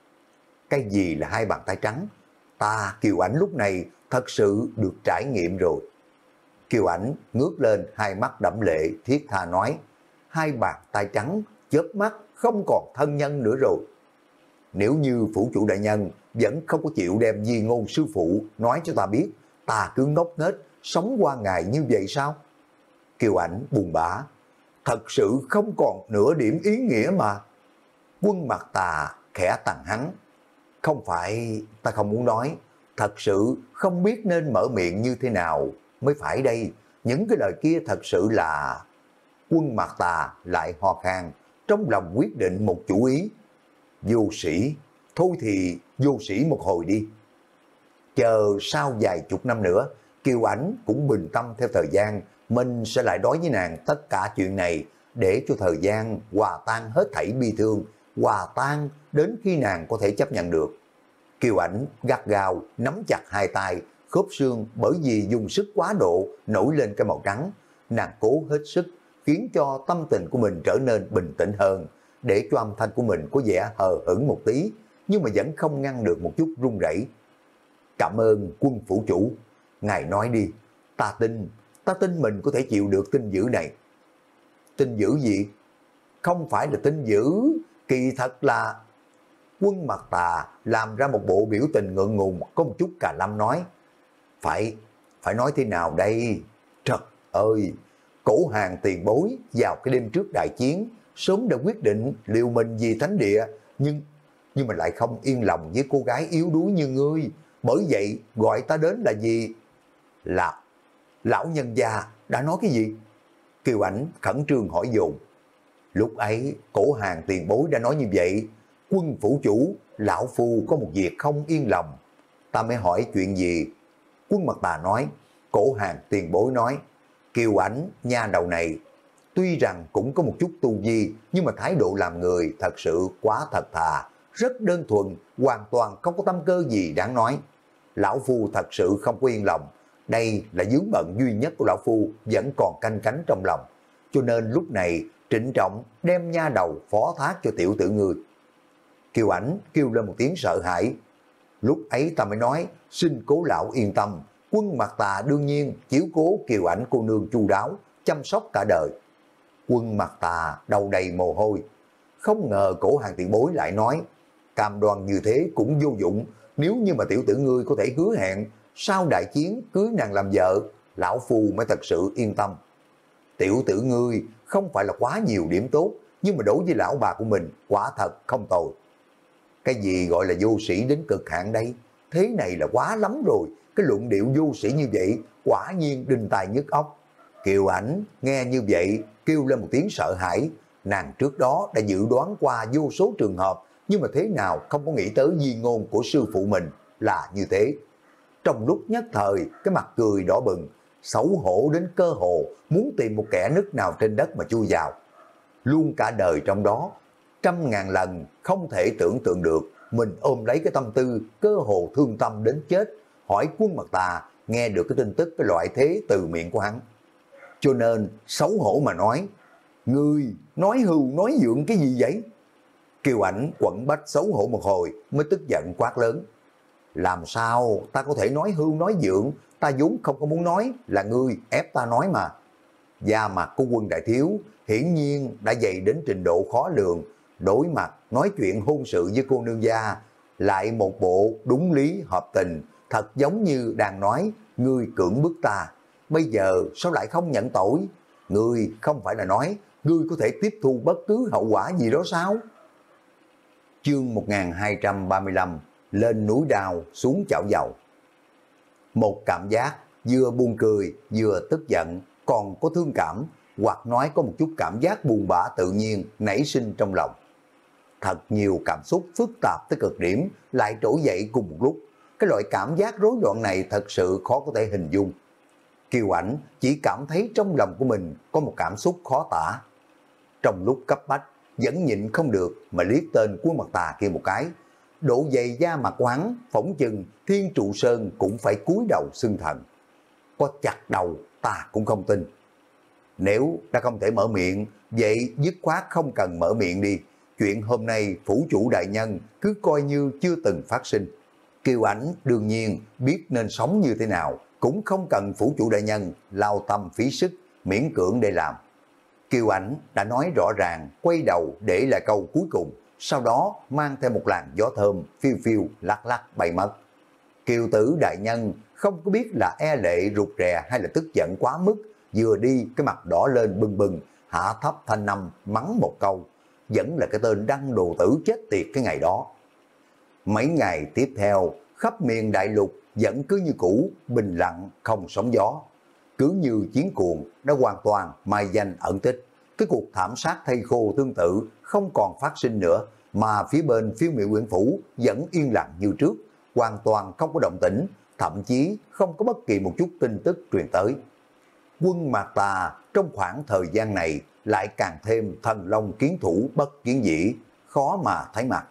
Cái gì là hai bàn tay trắng? Ta Kiều Ảnh lúc này thật sự được trải nghiệm rồi. Kiều Ảnh ngước lên, hai mắt đẫm lệ thiết tha nói, hai bàn tay trắng chớp mắt không còn thân nhân nữa rồi. Nếu như phủ chủ đại nhân vẫn không có chịu đem di ngôn sư phụ nói cho ta biết, ta cứ ngốc nghếch sống qua ngày như vậy sao? Kiều Ảnh buồn bã, thật sự không còn nửa điểm ý nghĩa mà. Quân Mặt Tà khẽ tằng hắn, không phải ta không muốn nói, thật sự không biết nên mở miệng như thế nào mới phải đây, những cái lời kia thật sự là... Quân Mặt Tà lại ho khan, trong lòng quyết định một chủ ý. Vô sĩ, thôi thì vô sĩ một hồi đi. Chờ sau vài chục năm nữa, Kiều Ảnh cũng bình tâm theo thời gian, mình sẽ lại nói với nàng tất cả chuyện này để cho thời gian hòa tan hết thảy bi thương, hòa tan đến khi nàng có thể chấp nhận được. Kiều Ảnh gắt gao nắm chặt hai tay, khớp xương bởi vì dùng sức quá độ nổi lên cái màu trắng. Nàng cố hết sức khiến cho tâm tình của mình trở nên bình tĩnh hơn, để cho âm thanh của mình có vẻ hờ hững một tí, nhưng mà vẫn không ngăn được một chút run rẩy. Cảm ơn Quân phủ chủ, ngài nói đi, ta tin mình có thể chịu được tin dữ này. Tin dữ gì? Không phải là tin dữ, kỳ thật là... Quân Mặt Tà làm ra một bộ biểu tình ngượng ngùng, có một chút cà lâm nói, phải nói thế nào đây? Trời ơi, Cổ Hàng tiền bối vào cái đêm trước đại chiến sớm đã quyết định liều mình vì thánh địa, nhưng mà lại không yên lòng với cô gái yếu đuối như ngươi, bởi vậy gọi ta đến là gì? Là lão nhân gia đã nói cái gì? Kiều Ảnh khẩn trương hỏi dồn. Lúc ấy Cổ Hàng tiền bối đã nói như vậy, Quân phủ chủ, lão phu có một việc không yên lòng. Ta mới hỏi chuyện gì? Quân Mặt Tà nói, Cổ Hàng tiền bối nói, Kiều Ảnh nha đầu này tuy rằng cũng có một chút tu vi, nhưng mà thái độ làm người thật sự quá thật thà, rất đơn thuần, hoàn toàn không có tâm cơ gì đáng nói. Lão phu thật sự không có yên lòng, đây là vướng bận duy nhất của lão phu vẫn còn canh cánh trong lòng, cho nên lúc này trịnh trọng đem nha đầu phó thác cho tiểu tử ngươi. Kiều Ảnh kêu lên một tiếng sợ hãi. Lúc ấy ta mới nói, xin Cố lão yên tâm, Quân Mặt Tà đương nhiên chiếu cố Kiều Ảnh cô nương chu đáo, chăm sóc cả đời. Quân Mặt Tà đầu đầy mồ hôi. Không ngờ Cổ Hàng tiền bối lại nói, cam đoan như thế cũng vô dụng, nếu như mà tiểu tử ngươi có thể hứa hẹn sau đại chiến cưới nàng làm vợ, lão phu mới thật sự yên tâm. Tiểu tử ngươi không phải là quá nhiều điểm tốt, nhưng mà đối với lão bà của mình quả thật không tồi. Cái gì gọi là vô sĩ đến cực hạn đây? Thế này là quá lắm rồi, cái luận điệu vô sĩ như vậy quả nhiên đinh tai nhức óc. Kiều Ảnh nghe như vậy kêu lên một tiếng sợ hãi. Nàng trước đó đã dự đoán qua vô số trường hợp, nhưng mà thế nào không có nghĩ tới di ngôn của sư phụ mình là như thế. Trong lúc nhất thời, cái mặt cười đỏ bừng, xấu hổ đến cơ hồ muốn tìm một kẻ nứt nào trên đất mà chui vào. Luôn cả đời trong đó, 100.000 lần không thể tưởng tượng được mình ôm lấy cái tâm tư cơ hồ thương tâm đến chết, hỏi Quân Mặt Tà nghe được cái tin tức cái loại thế từ miệng của hắn. Cho nên xấu hổ mà nói, ngươi nói hưu nói dượng cái gì vậy? Kiều Ảnh quặn bách xấu hổ một hồi mới tức giận quát lớn. Làm sao ta có thể nói hưu nói dượng, ta vốn không có muốn nói, là ngươi ép ta nói mà. Da mặt của Quân đại thiếu hiển nhiên đã dày đến trình độ khó lường, đối mặt nói chuyện hôn sự với cô nương gia, lại một bộ đúng lý hợp tình, thật giống như đang nói ngươi cưỡng bức ta, bây giờ sao lại không nhận tội? Ngươi không phải là nói ngươi có thể tiếp thu bất cứ hậu quả gì đó sao? Chương 1235, lên núi đao xuống chảo dầu. Một cảm giác vừa buồn cười vừa tức giận, còn có thương cảm, hoặc nói có một chút cảm giác buồn bã tự nhiên nảy sinh trong lòng. Thật nhiều cảm xúc phức tạp tới cực điểm lại trỗi dậy cùng một lúc. Cái loại cảm giác rối loạn này thật sự khó có thể hình dung. Kiều Ảnh chỉ cảm thấy trong lòng của mình có một cảm xúc khó tả. Trong lúc cấp bách, vẫn nhịn không được mà liếc tên Quân Mặt Tà kia một cái. Độ dày da mặt của hắn, phỏng chừng Thiên Trụ Sơn cũng phải cúi đầu xưng thần. Có chặt đầu ta cũng không tin. Nếu ta không thể mở miệng, vậy dứt khoát không cần mở miệng đi. Chuyện hôm nay phủ chủ đại nhân cứ coi như chưa từng phát sinh. Kiều Ảnh đương nhiên biết nên sống như thế nào, cũng không cần phủ chủ đại nhân lao tâm phí sức, miễn cưỡng để làm. Kiều Ảnh đã nói rõ ràng, quay đầu để lại câu cuối cùng, sau đó mang theo một làn gió thơm phiêu phiêu lắc lắc bay mất. Kiều tử đại nhân không có biết là e lệ rụt rè hay là tức giận quá mức, vừa đi cái mặt đỏ lên bừng bừng, hạ thấp thanh năm mắng một câu, vẫn là cái tên đăng đồ tử chết tiệt cái ngày đó. Mấy ngày tiếp theo, khắp miền đại lục vẫn cứ như cũ, bình lặng không sóng gió. Cứ như chiến cuồng đã hoàn toàn mai danh ẩn tích. Cái cuộc thảm sát thây khô tương tự không còn phát sinh nữa, mà phía bên Phiêu Miểu Uyển Phủ vẫn yên lặng như trước, hoàn toàn không có động tĩnh, thậm chí không có bất kỳ một chút tin tức truyền tới. Quân Mạc Tà trong khoảng thời gian này lại càng thêm thần long kiến thủ bất kiến dĩ, khó mà thấy mặt.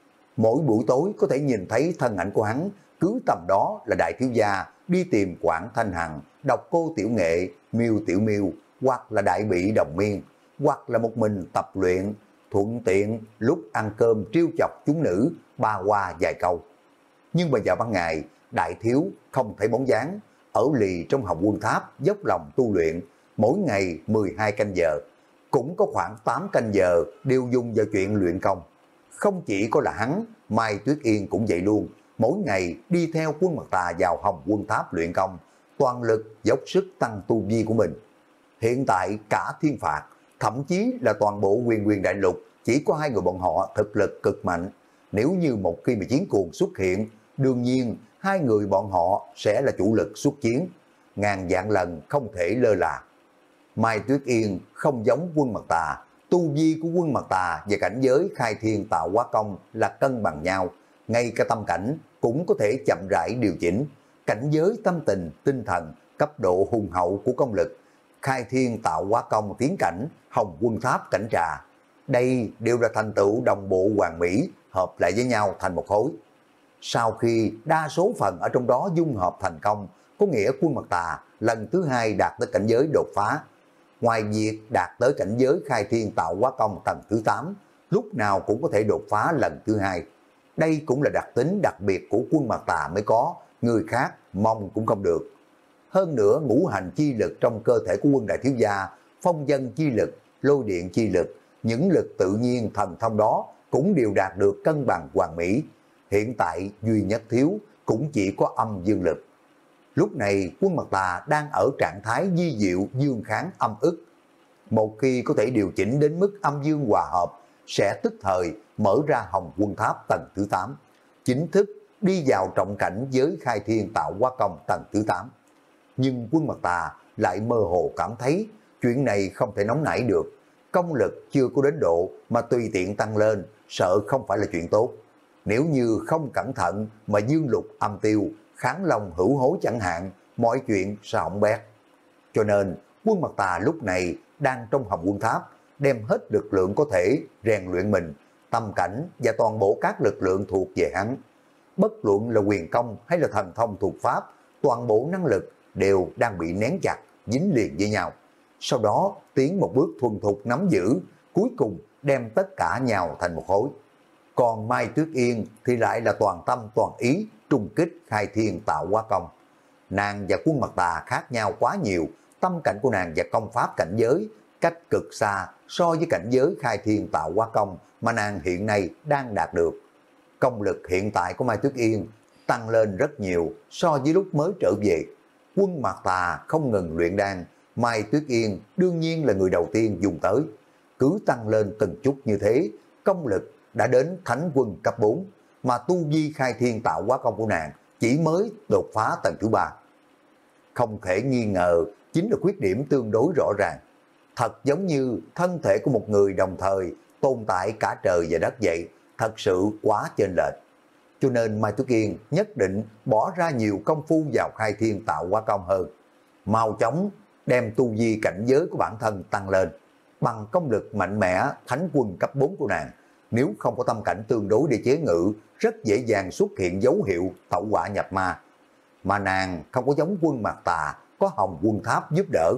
Mỗi buổi tối có thể nhìn thấy thân ảnh của hắn, cứ tầm đó là đại thiếu gia đi tìm Quảng Thanh Hằng, Độc Cô Tiểu Nghệ, Miêu Tiểu Miêu, hoặc là đại bị đồng miên, hoặc là một mình tập luyện, thuận tiện lúc ăn cơm trêu chọc chúng nữ, ba qua vài câu. Nhưng mà vào ban ngày, đại thiếu không thấy bóng dáng, ở lì trong Hồng Quân Tháp dốc lòng tu luyện, mỗi ngày 12 canh giờ, cũng có khoảng 8 canh giờ đều dùng vào chuyện luyện công. Không chỉ có là hắn, Mai Tuyết Yên cũng vậy luôn, mỗi ngày đi theo Quân Mạc Tà vào Hồng Quân Tháp luyện công, toàn lực dốc sức tăng tu vi của mình. Hiện tại cả thiên phạt, thậm chí là toàn bộ Huyền Đại Lục, chỉ có hai người bọn họ thực lực cực mạnh. Nếu như một khi mà chiến cuồng xuất hiện, đương nhiên hai người bọn họ sẽ là chủ lực xuất chiến, ngàn vạn lần không thể lơ là. Mai Tuyết Yên không giống Quân Mạc Tà, tu vi của Quân Mạc Tà và cảnh giới khai thiên tạo hóa công là cân bằng nhau, ngay cả tâm cảnh cũng có thể chậm rãi điều chỉnh. Cảnh giới tâm tình, tinh thần, cấp độ hùng hậu của công lực, khai thiên tạo hóa công tiến cảnh, Hồng Quân Tháp cảnh trà, đây đều là thành tựu đồng bộ hoàn mỹ, hợp lại với nhau thành một khối. Sau khi đa số phần ở trong đó dung hợp thành công, có nghĩa Quân Mạc Tà lần thứ hai đạt tới cảnh giới đột phá. Ngoài việc đạt tới cảnh giới khai thiên tạo hóa công tầng thứ 8, lúc nào cũng có thể đột phá lần thứ hai. Đây cũng là đặc tính đặc biệt của Quân Mạc Tà mới có, người khác mong cũng không được. Hơn nữa ngũ hành chi lực trong cơ thể của Quân đại thiếu gia, phong dân chi lực, lôi điện chi lực, những lực tự nhiên thần thông đó cũng đều đạt được cân bằng hoàn mỹ. Hiện tại duy nhất thiếu cũng chỉ có âm dương lực. Lúc này Quân Mạc Tà đang ở trạng thái di diệu dương kháng âm ức. Một khi có thể điều chỉnh đến mức âm dương hòa hợp, sẽ tức thời mở ra Hồng Quân Tháp tầng thứ 8, chính thức đi vào trọng cảnh giới khai thiên tạo hóa công tầng thứ 8. Nhưng Quân Mạc Tà lại mơ hồ cảm thấy chuyện này không thể nóng nảy được. Công lực chưa có đến độ mà tùy tiện tăng lên, sợ không phải là chuyện tốt. Nếu như không cẩn thận mà dương lục âm tiêu, kháng long hữu hối chẳng hạn, mọi chuyện sẽ hỏng bét. Cho nên Quân Mạc Tà lúc này đang trong Hồng Quân Tháp, đem hết lực lượng có thể rèn luyện mình, tâm cảnh và toàn bộ các lực lượng thuộc về hắn. Bất luận là quyền công hay là thần thông thuộc pháp, toàn bộ năng lực đều đang bị nén chặt, dính liền với nhau. Sau đó tiến một bước thuần thục nắm giữ, cuối cùng đem tất cả nhào thành một khối. Còn Mai Tuyết Yên thì lại là toàn tâm toàn ý trung kích khai thiên tạo hóa công. Nàng và Quân Mạc Tà khác nhau quá nhiều, tâm cảnh của nàng và công pháp cảnh giới cách cực xa so với cảnh giới khai thiên tạo hóa công mà nàng hiện nay đang đạt được. Công lực hiện tại của Mai Tuyết Yên tăng lên rất nhiều so với lúc mới trở về. Quân Mạc Tà không ngừng luyện đan, Mai Tuyết Yên đương nhiên là người đầu tiên dùng tới. Cứ tăng lên từng chút như thế, công lực đã đến thánh quân cấp 4, mà tu vi khai thiên tạo hóa công của nàng chỉ mới đột phá tầng thứ 3. Không thể nghi ngờ chính là khuyết điểm tương đối rõ ràng. Thật giống như thân thể của một người đồng thời tồn tại cả trời và đất vậy, thật sự quá chênh lệch. Cho nên Mai Tuyết Yên nhất định bỏ ra nhiều công phu vào khai thiên tạo hóa công hơn. Mau chóng đem tu vi cảnh giới của bản thân tăng lên. Bằng công lực mạnh mẽ thánh quân cấp 4 của nàng, nếu không có tâm cảnh tương đối để chế ngự, rất dễ dàng xuất hiện dấu hiệu tẩu hỏa nhập ma. Mà nàng không có giống Quân Mạc Tà có Hồng Quân Tháp giúp đỡ,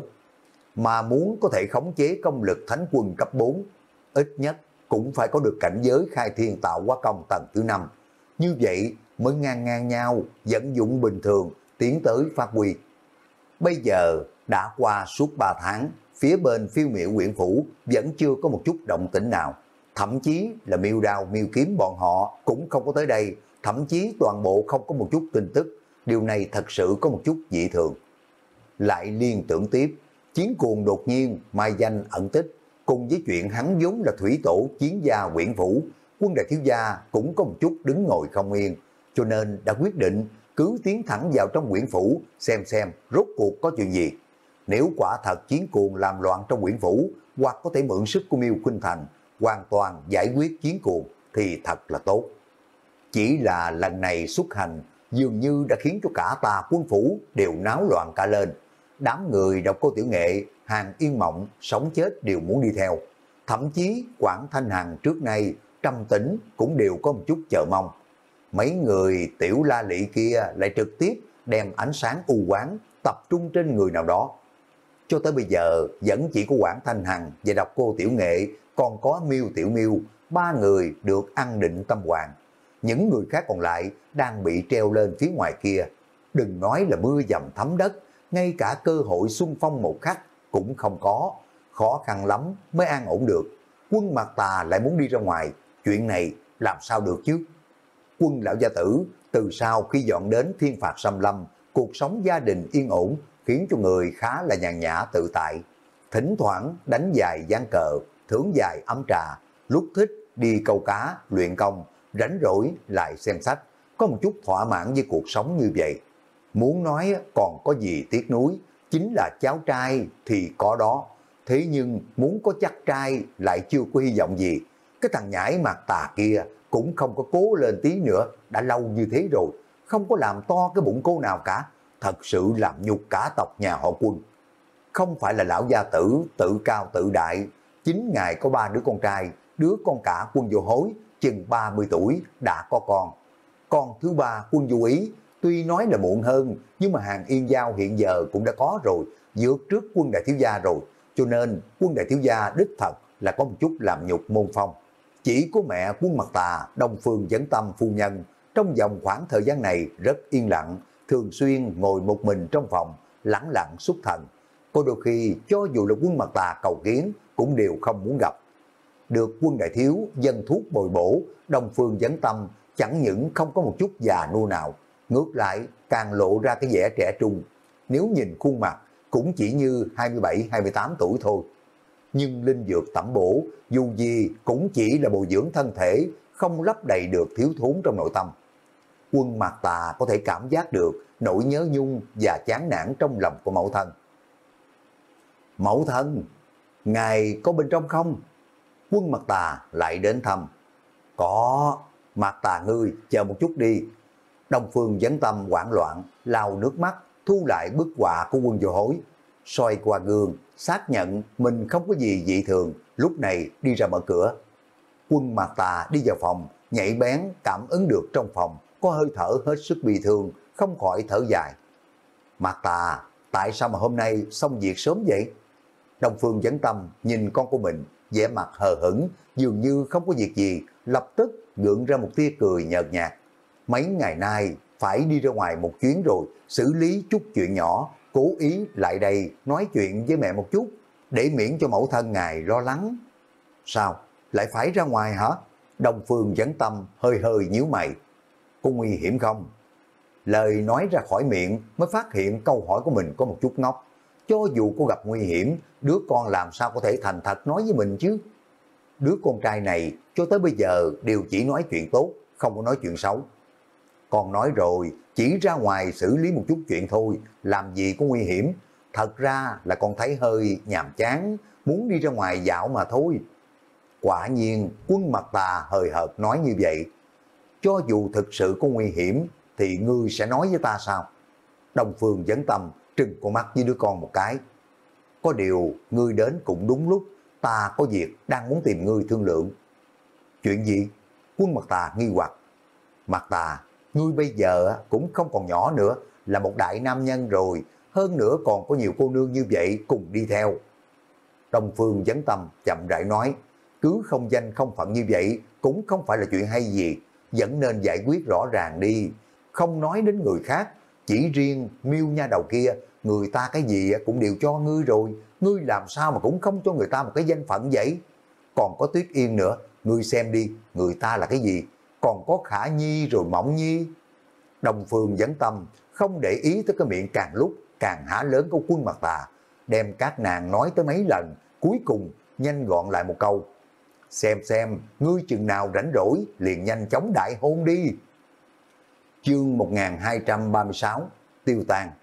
mà muốn có thể khống chế công lực thánh quân cấp 4, ít nhất cũng phải có được cảnh giới khai thiên tạo hóa công tầng thứ 5. Như vậy mới ngang ngang nhau, vận dụng bình thường tiến tới phát huy. Bây giờ đã qua suốt 3 tháng, phía bên Phiêu Miểu Uyển Phủ vẫn chưa có một chút động tĩnh nào. Thậm chí là Miêu Đao, Miêu Kiếm bọn họ cũng không có tới đây, thậm chí toàn bộ không có một chút tin tức. Điều này thật sự có một chút dị thường. Lại liên tưởng tiếp, Chiến Cuồng đột nhiên mai danh ẩn tích, cùng với chuyện hắn vốn là thủy tổ chiến gia Uyển Phủ, Quân đại thiếu gia cũng có một chút đứng ngồi không yên, cho nên đã quyết định cứ tiến thẳng vào trong Uyển Phủ xem rốt cuộc có chuyện gì. Nếu quả thật Chiến Cuồng làm loạn trong Uyển Phủ, hoặc có thể mượn sức của Miêu Khuynh Thành hoàn toàn giải quyết Chiến Cuồng thì thật là tốt. Chỉ là lần này xuất hành dường như đã khiến cho cả Tà Quân Phủ đều náo loạn cả lên. Đám người Độc Cô Tiểu Nghệ, Hàng Yên Mộng sống chết đều muốn đi theo. Thậm chí Quảng Thanh Hằng trước nay trầm tĩnh cũng đều có một chút chờ mong. Mấy người tiểu la lị kia lại trực tiếp đem ánh sáng u quán tập trung trên người nào đó. Cho tới bây giờ vẫn chỉ có Quảng Thanh Hằng và Độc Cô Tiểu Nghệ, còn có Miêu Tiểu Miêu, ba người được an định tâm hoàn. Những người khác còn lại đang bị treo lên phía ngoài kia. Đừng nói là mưa dầm thấm đất, ngay cả cơ hội xung phong một khắc cũng không có. Khó khăn lắm mới an ổn được. Quân Mạc Tà lại muốn đi ra ngoài, chuyện này làm sao được chứ? Quân lão gia tử từ sau khi dọn đến Thiên Phạt Xâm Lâm, cuộc sống gia đình yên ổn, khiến cho người khá là nhàn nhã tự tại. Thỉnh thoảng đánh dài gián cờ, thưởng dài ấm trà, lúc thích đi câu cá, luyện công, rảnh rỗi lại xem sách, có một chút thỏa mãn với cuộc sống như vậy. Muốn nói còn có gì tiếc nuối, chính là cháu trai thì có đó. Thế nhưng muốn có chắc trai lại chưa có hy vọng gì. Cái thằng nhãi Mạc Tà kia cũng không có cố lên tí nữa, đã lâu như thế rồi, không có làm to cái bụng cô nào cả. Thật sự làm nhục cả tộc nhà họ Quân. Không phải là lão gia tử tự cao tự đại, chính ngài có 3 đứa con trai, đứa con cả Quân Vô Hối chừng 30 tuổi đã có con. Con thứ ba Quân Vô Ý tuy nói là muộn hơn, nhưng mà Hàng Yên Giao hiện giờ cũng đã có rồi, vượt trước Quân đại thiếu gia rồi, cho nên Quân đại thiếu gia đích thật là có một chút làm nhục môn phong. Chỉ có mẹ Quân Mạc Tà, Đông Phương Vấn Tâm phu nhân, trong vòng khoảng thời gian này rất yên lặng, thường xuyên ngồi một mình trong phòng, lẳng lặng xuất thần. Có đôi khi cho dù là Quân Mạc Tà cầu kiến cũng đều không muốn gặp. Được Quân đại thiếu dân thuốc bồi bổ, Đông Phương Vấn Tâm chẳng những không có một chút già nua nào, ngược lại càng lộ ra cái vẻ trẻ trung. Nếu nhìn khuôn mặt cũng chỉ như 27-28 tuổi thôi. Nhưng linh dược tẩm bổ dù gì cũng chỉ là bồi dưỡng thân thể, không lấp đầy được thiếu thốn trong nội tâm. Quân Mạc Tà có thể cảm giác được nỗi nhớ nhung và chán nản trong lòng của mẫu thân. Mẫu thân, ngài có bên trong không? Quân Mạc Tà lại đến thăm. Có, Mạc Tà ngươi chờ một chút đi. Đông Phương Vấn Tâm hoảng loạn, lau nước mắt, thu lại bức họa của Quân Vô Hối. Xoay qua gương, xác nhận mình không có gì dị thường, lúc này đi ra mở cửa. Quân Mạc Tà đi vào phòng, nhạy bén cảm ứng được trong phòng có hơi thở hết sức bi thương, không khỏi thở dài. Mạc Tà, tại sao mà hôm nay xong việc sớm vậy? Đông Phương Vấn Tâm nhìn con của mình, vẻ mặt hờ hững, dường như không có việc gì, lập tức gượng ra một tia cười nhợt nhạt. Mấy ngày nay phải đi ra ngoài một chuyến rồi, xử lý chút chuyện nhỏ, cố ý lại đây nói chuyện với mẹ một chút, để miễn cho mẫu thân ngài lo lắng. Sao? Lại phải ra ngoài hả? Đông Phương Vấn Tâm hơi hơi nhíu mày. Có nguy hiểm không? Lời nói ra khỏi miệng mới phát hiện câu hỏi của mình có một chút ngốc. Cho dù có gặp nguy hiểm, đứa con làm sao có thể thành thật nói với mình chứ? Đứa con trai này cho tới bây giờ đều chỉ nói chuyện tốt, không có nói chuyện xấu. Con nói rồi, chỉ ra ngoài xử lý một chút chuyện thôi, làm gì có nguy hiểm. Thật ra là con thấy hơi nhàm chán, muốn đi ra ngoài dạo mà thôi. Quả nhiên, Quân Mạc Tà hời hợt nói như vậy. Cho dù thực sự có nguy hiểm, thì ngươi sẽ nói với ta sao? Đông Phương Vấn Tâm trừng con mắt với đứa con một cái. Có điều, ngươi đến cũng đúng lúc, ta có việc đang muốn tìm ngươi thương lượng. Chuyện gì? Quân Mạc Tà nghi hoặc. Mạc Tà, ngươi bây giờ cũng không còn nhỏ nữa, là một đại nam nhân rồi, hơn nữa còn có nhiều cô nương như vậy cùng đi theo. Đông Phương Vấn Tâm chậm rãi nói, cứ không danh không phận như vậy cũng không phải là chuyện hay gì, vẫn nên giải quyết rõ ràng đi, không nói đến người khác, chỉ riêng Miêu nha đầu kia, người ta cái gì cũng đều cho ngươi rồi, ngươi làm sao mà cũng không cho người ta một cái danh phận vậy? Còn có Tuyết Yên nữa, ngươi xem đi, người ta là cái gì? Còn có Khả Nhi rồi Mộng Nhi. Đông Phương Vấn Tâm không để ý tới cái miệng càng lúc càng há lớn của Quân Mặt Tà, đem các nàng nói tới mấy lần, cuối cùng nhanh gọn lại một câu: xem, ngươi chừng nào rảnh rỗi, liền nhanh chóng đại hôn đi. Chương 1236 tiêu tan.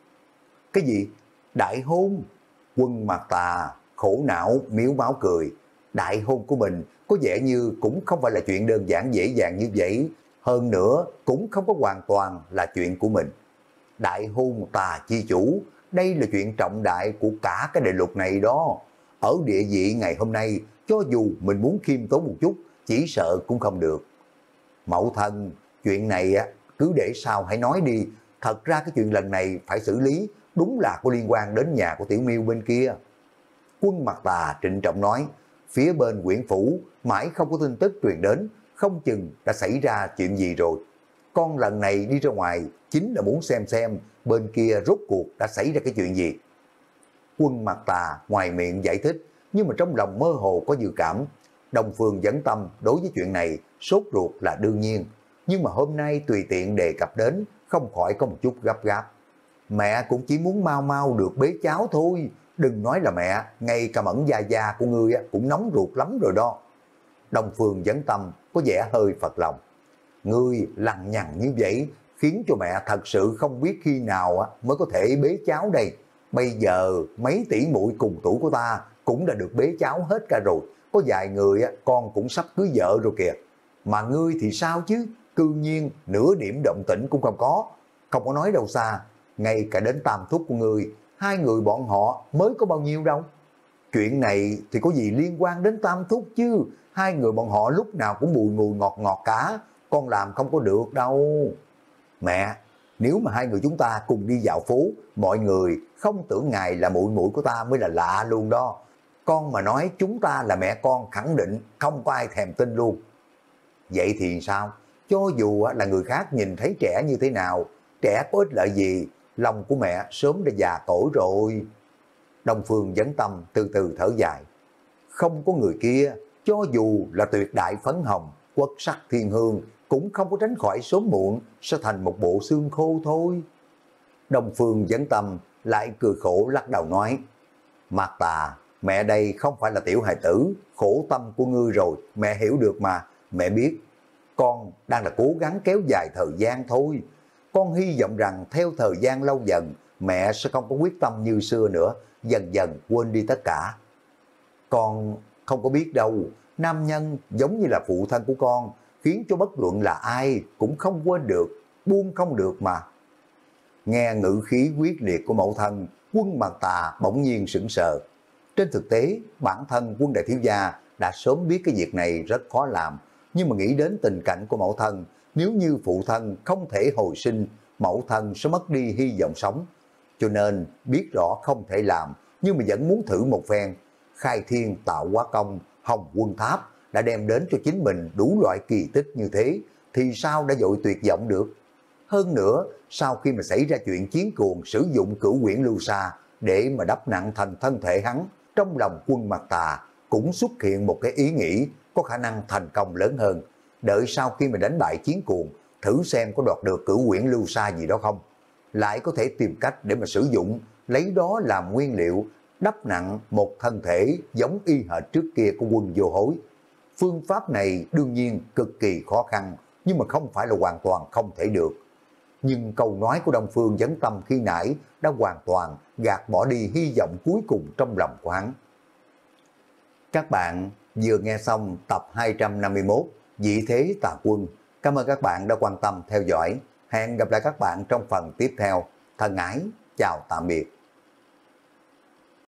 Cái gì? Đại hôn? Quân Mặt Tà khổ não miếu máu cười. Đại hôn của mình có vẻ như cũng không phải là chuyện đơn giản dễ dàng như vậy, hơn nữa cũng không có hoàn toàn là chuyện của mình. Đại hôn Tà chi chủ, đây là chuyện trọng đại của cả cái đại lục này đó. Ở địa vị ngày hôm nay, cho dù mình muốn khiêm tốn một chút, chỉ sợ cũng không được. Mẫu thân, chuyện này cứ để sau hãy nói đi. Thật ra cái chuyện lần này phải xử lý, đúng là có liên quan đến nhà của Tiểu Miêu bên kia. Quân Mặt Tà trịnh trọng nói, phía bên Quyển Phủ mãi không có tin tức truyền đến, không chừng đã xảy ra chuyện gì rồi. Con lần này đi ra ngoài chính là muốn xem bên kia rốt cuộc đã xảy ra cái chuyện gì. Quân Mặt Tà ngoài miệng giải thích, nhưng mà trong lòng mơ hồ có dự cảm. Đông Phương Vấn Tâm đối với chuyện này sốt ruột là đương nhiên, nhưng mà hôm nay tùy tiện đề cập đến, không khỏi có một chút gấp gáp. Mẹ cũng chỉ muốn mau mau được bế cháu thôi, đừng nói là mẹ, ngay cả Mẫn gia gia của ngươi cũng nóng ruột lắm rồi đó. Đông Phương Vấn Tâm có vẻ hơi phật lòng. Ngươi lằng nhằng như vậy khiến cho mẹ thật sự không biết khi nào mới có thể bế cháu đây. Bây giờ mấy tỷ muội cùng tuổi của ta cũng đã được bế cháu hết cả rồi, có vài người con cũng sắp cưới vợ rồi kìa. Mà ngươi thì sao chứ, cư nhiên nửa điểm động tĩnh cũng không có nói đâu xa. Ngay cả đến tam thúc của ngươi, hai người bọn họ mới có bao nhiêu đâu. Chuyện này thì có gì liên quan đến tam thúc chứ, hai người bọn họ lúc nào cũng bùi ngùi ngọt ngọt cả, con làm không có được đâu. Mẹ, nếu mà hai người chúng ta cùng đi dạo phố, mọi người không tưởng ngài là muội muội của ta mới là lạ luôn đó. Con mà nói chúng ta là mẹ con khẳng định không có ai thèm tin luôn. Vậy thì sao? Cho dù là người khác nhìn thấy trẻ như thế nào, trẻ có ích lợi gì, lòng của mẹ sớm đã già cỗi rồi. Đông Phương Vấn Tâm từ từ thở dài. Không có người kia, cho dù là tuyệt đại phấn hồng, quốc sắc thiên hương, cũng không có tránh khỏi sớm muộn sẽ thành một bộ xương khô thôi. Đông Phương Vấn Tâm lại cười khổ lắc đầu nói, Mặt Tà, mẹ đây không phải là tiểu hài tử, khổ tâm của ngươi rồi, mẹ hiểu được mà, mẹ biết. Con đang là cố gắng kéo dài thời gian thôi. Con hy vọng rằng theo thời gian lâu dần, mẹ sẽ không có quyết tâm như xưa nữa, dần dần quên đi tất cả. Con không có biết đâu, nam nhân giống như là phụ thân của con, khiến cho bất luận là ai cũng không quên được, buông không được mà. Nghe ngữ khí quyết liệt của mẫu thân, Quân Mặt Tà bỗng nhiên sững sờ. Trên thực tế, bản thân Quân đại thiếu gia đã sớm biết cái việc này rất khó làm, nhưng mà nghĩ đến tình cảnh của mẫu thân, nếu như phụ thân không thể hồi sinh, mẫu thân sẽ mất đi hy vọng sống. Cho nên biết rõ không thể làm, nhưng mà vẫn muốn thử một phen. Khai thiên tạo hóa công, Hồng Quân Tháp đã đem đến cho chính mình đủ loại kỳ tích như thế, thì sao đã dội tuyệt vọng được. Hơn nữa, sau khi mà xảy ra chuyện chiến cuồng sử dụng cửu quyển lưu sa để mà đắp nặng thành thân thể hắn, trong lòng Quân Mặt Tà cũng xuất hiện một cái ý nghĩ có khả năng thành công lớn hơn. Đợi sau khi mà đánh bại chiến cuồng, thử xem có đoạt được cửu quyển lưu sa gì đó không. Lại có thể tìm cách để mà sử dụng, lấy đó làm nguyên liệu, đắp nặng một thân thể giống y hệt trước kia của Quân Vô Hối. Phương pháp này đương nhiên cực kỳ khó khăn, nhưng mà không phải là hoàn toàn không thể được. Nhưng câu nói của Đông Phương Vấn Tâm khi nãy đã hoàn toàn gạt bỏ đi hy vọng cuối cùng trong lòng của hắn. Các bạn vừa nghe xong tập 251 Dị Thế Tà Quân. Cảm ơn các bạn đã quan tâm theo dõi. Hẹn gặp lại các bạn trong phần tiếp theo. Thân ái, chào tạm biệt.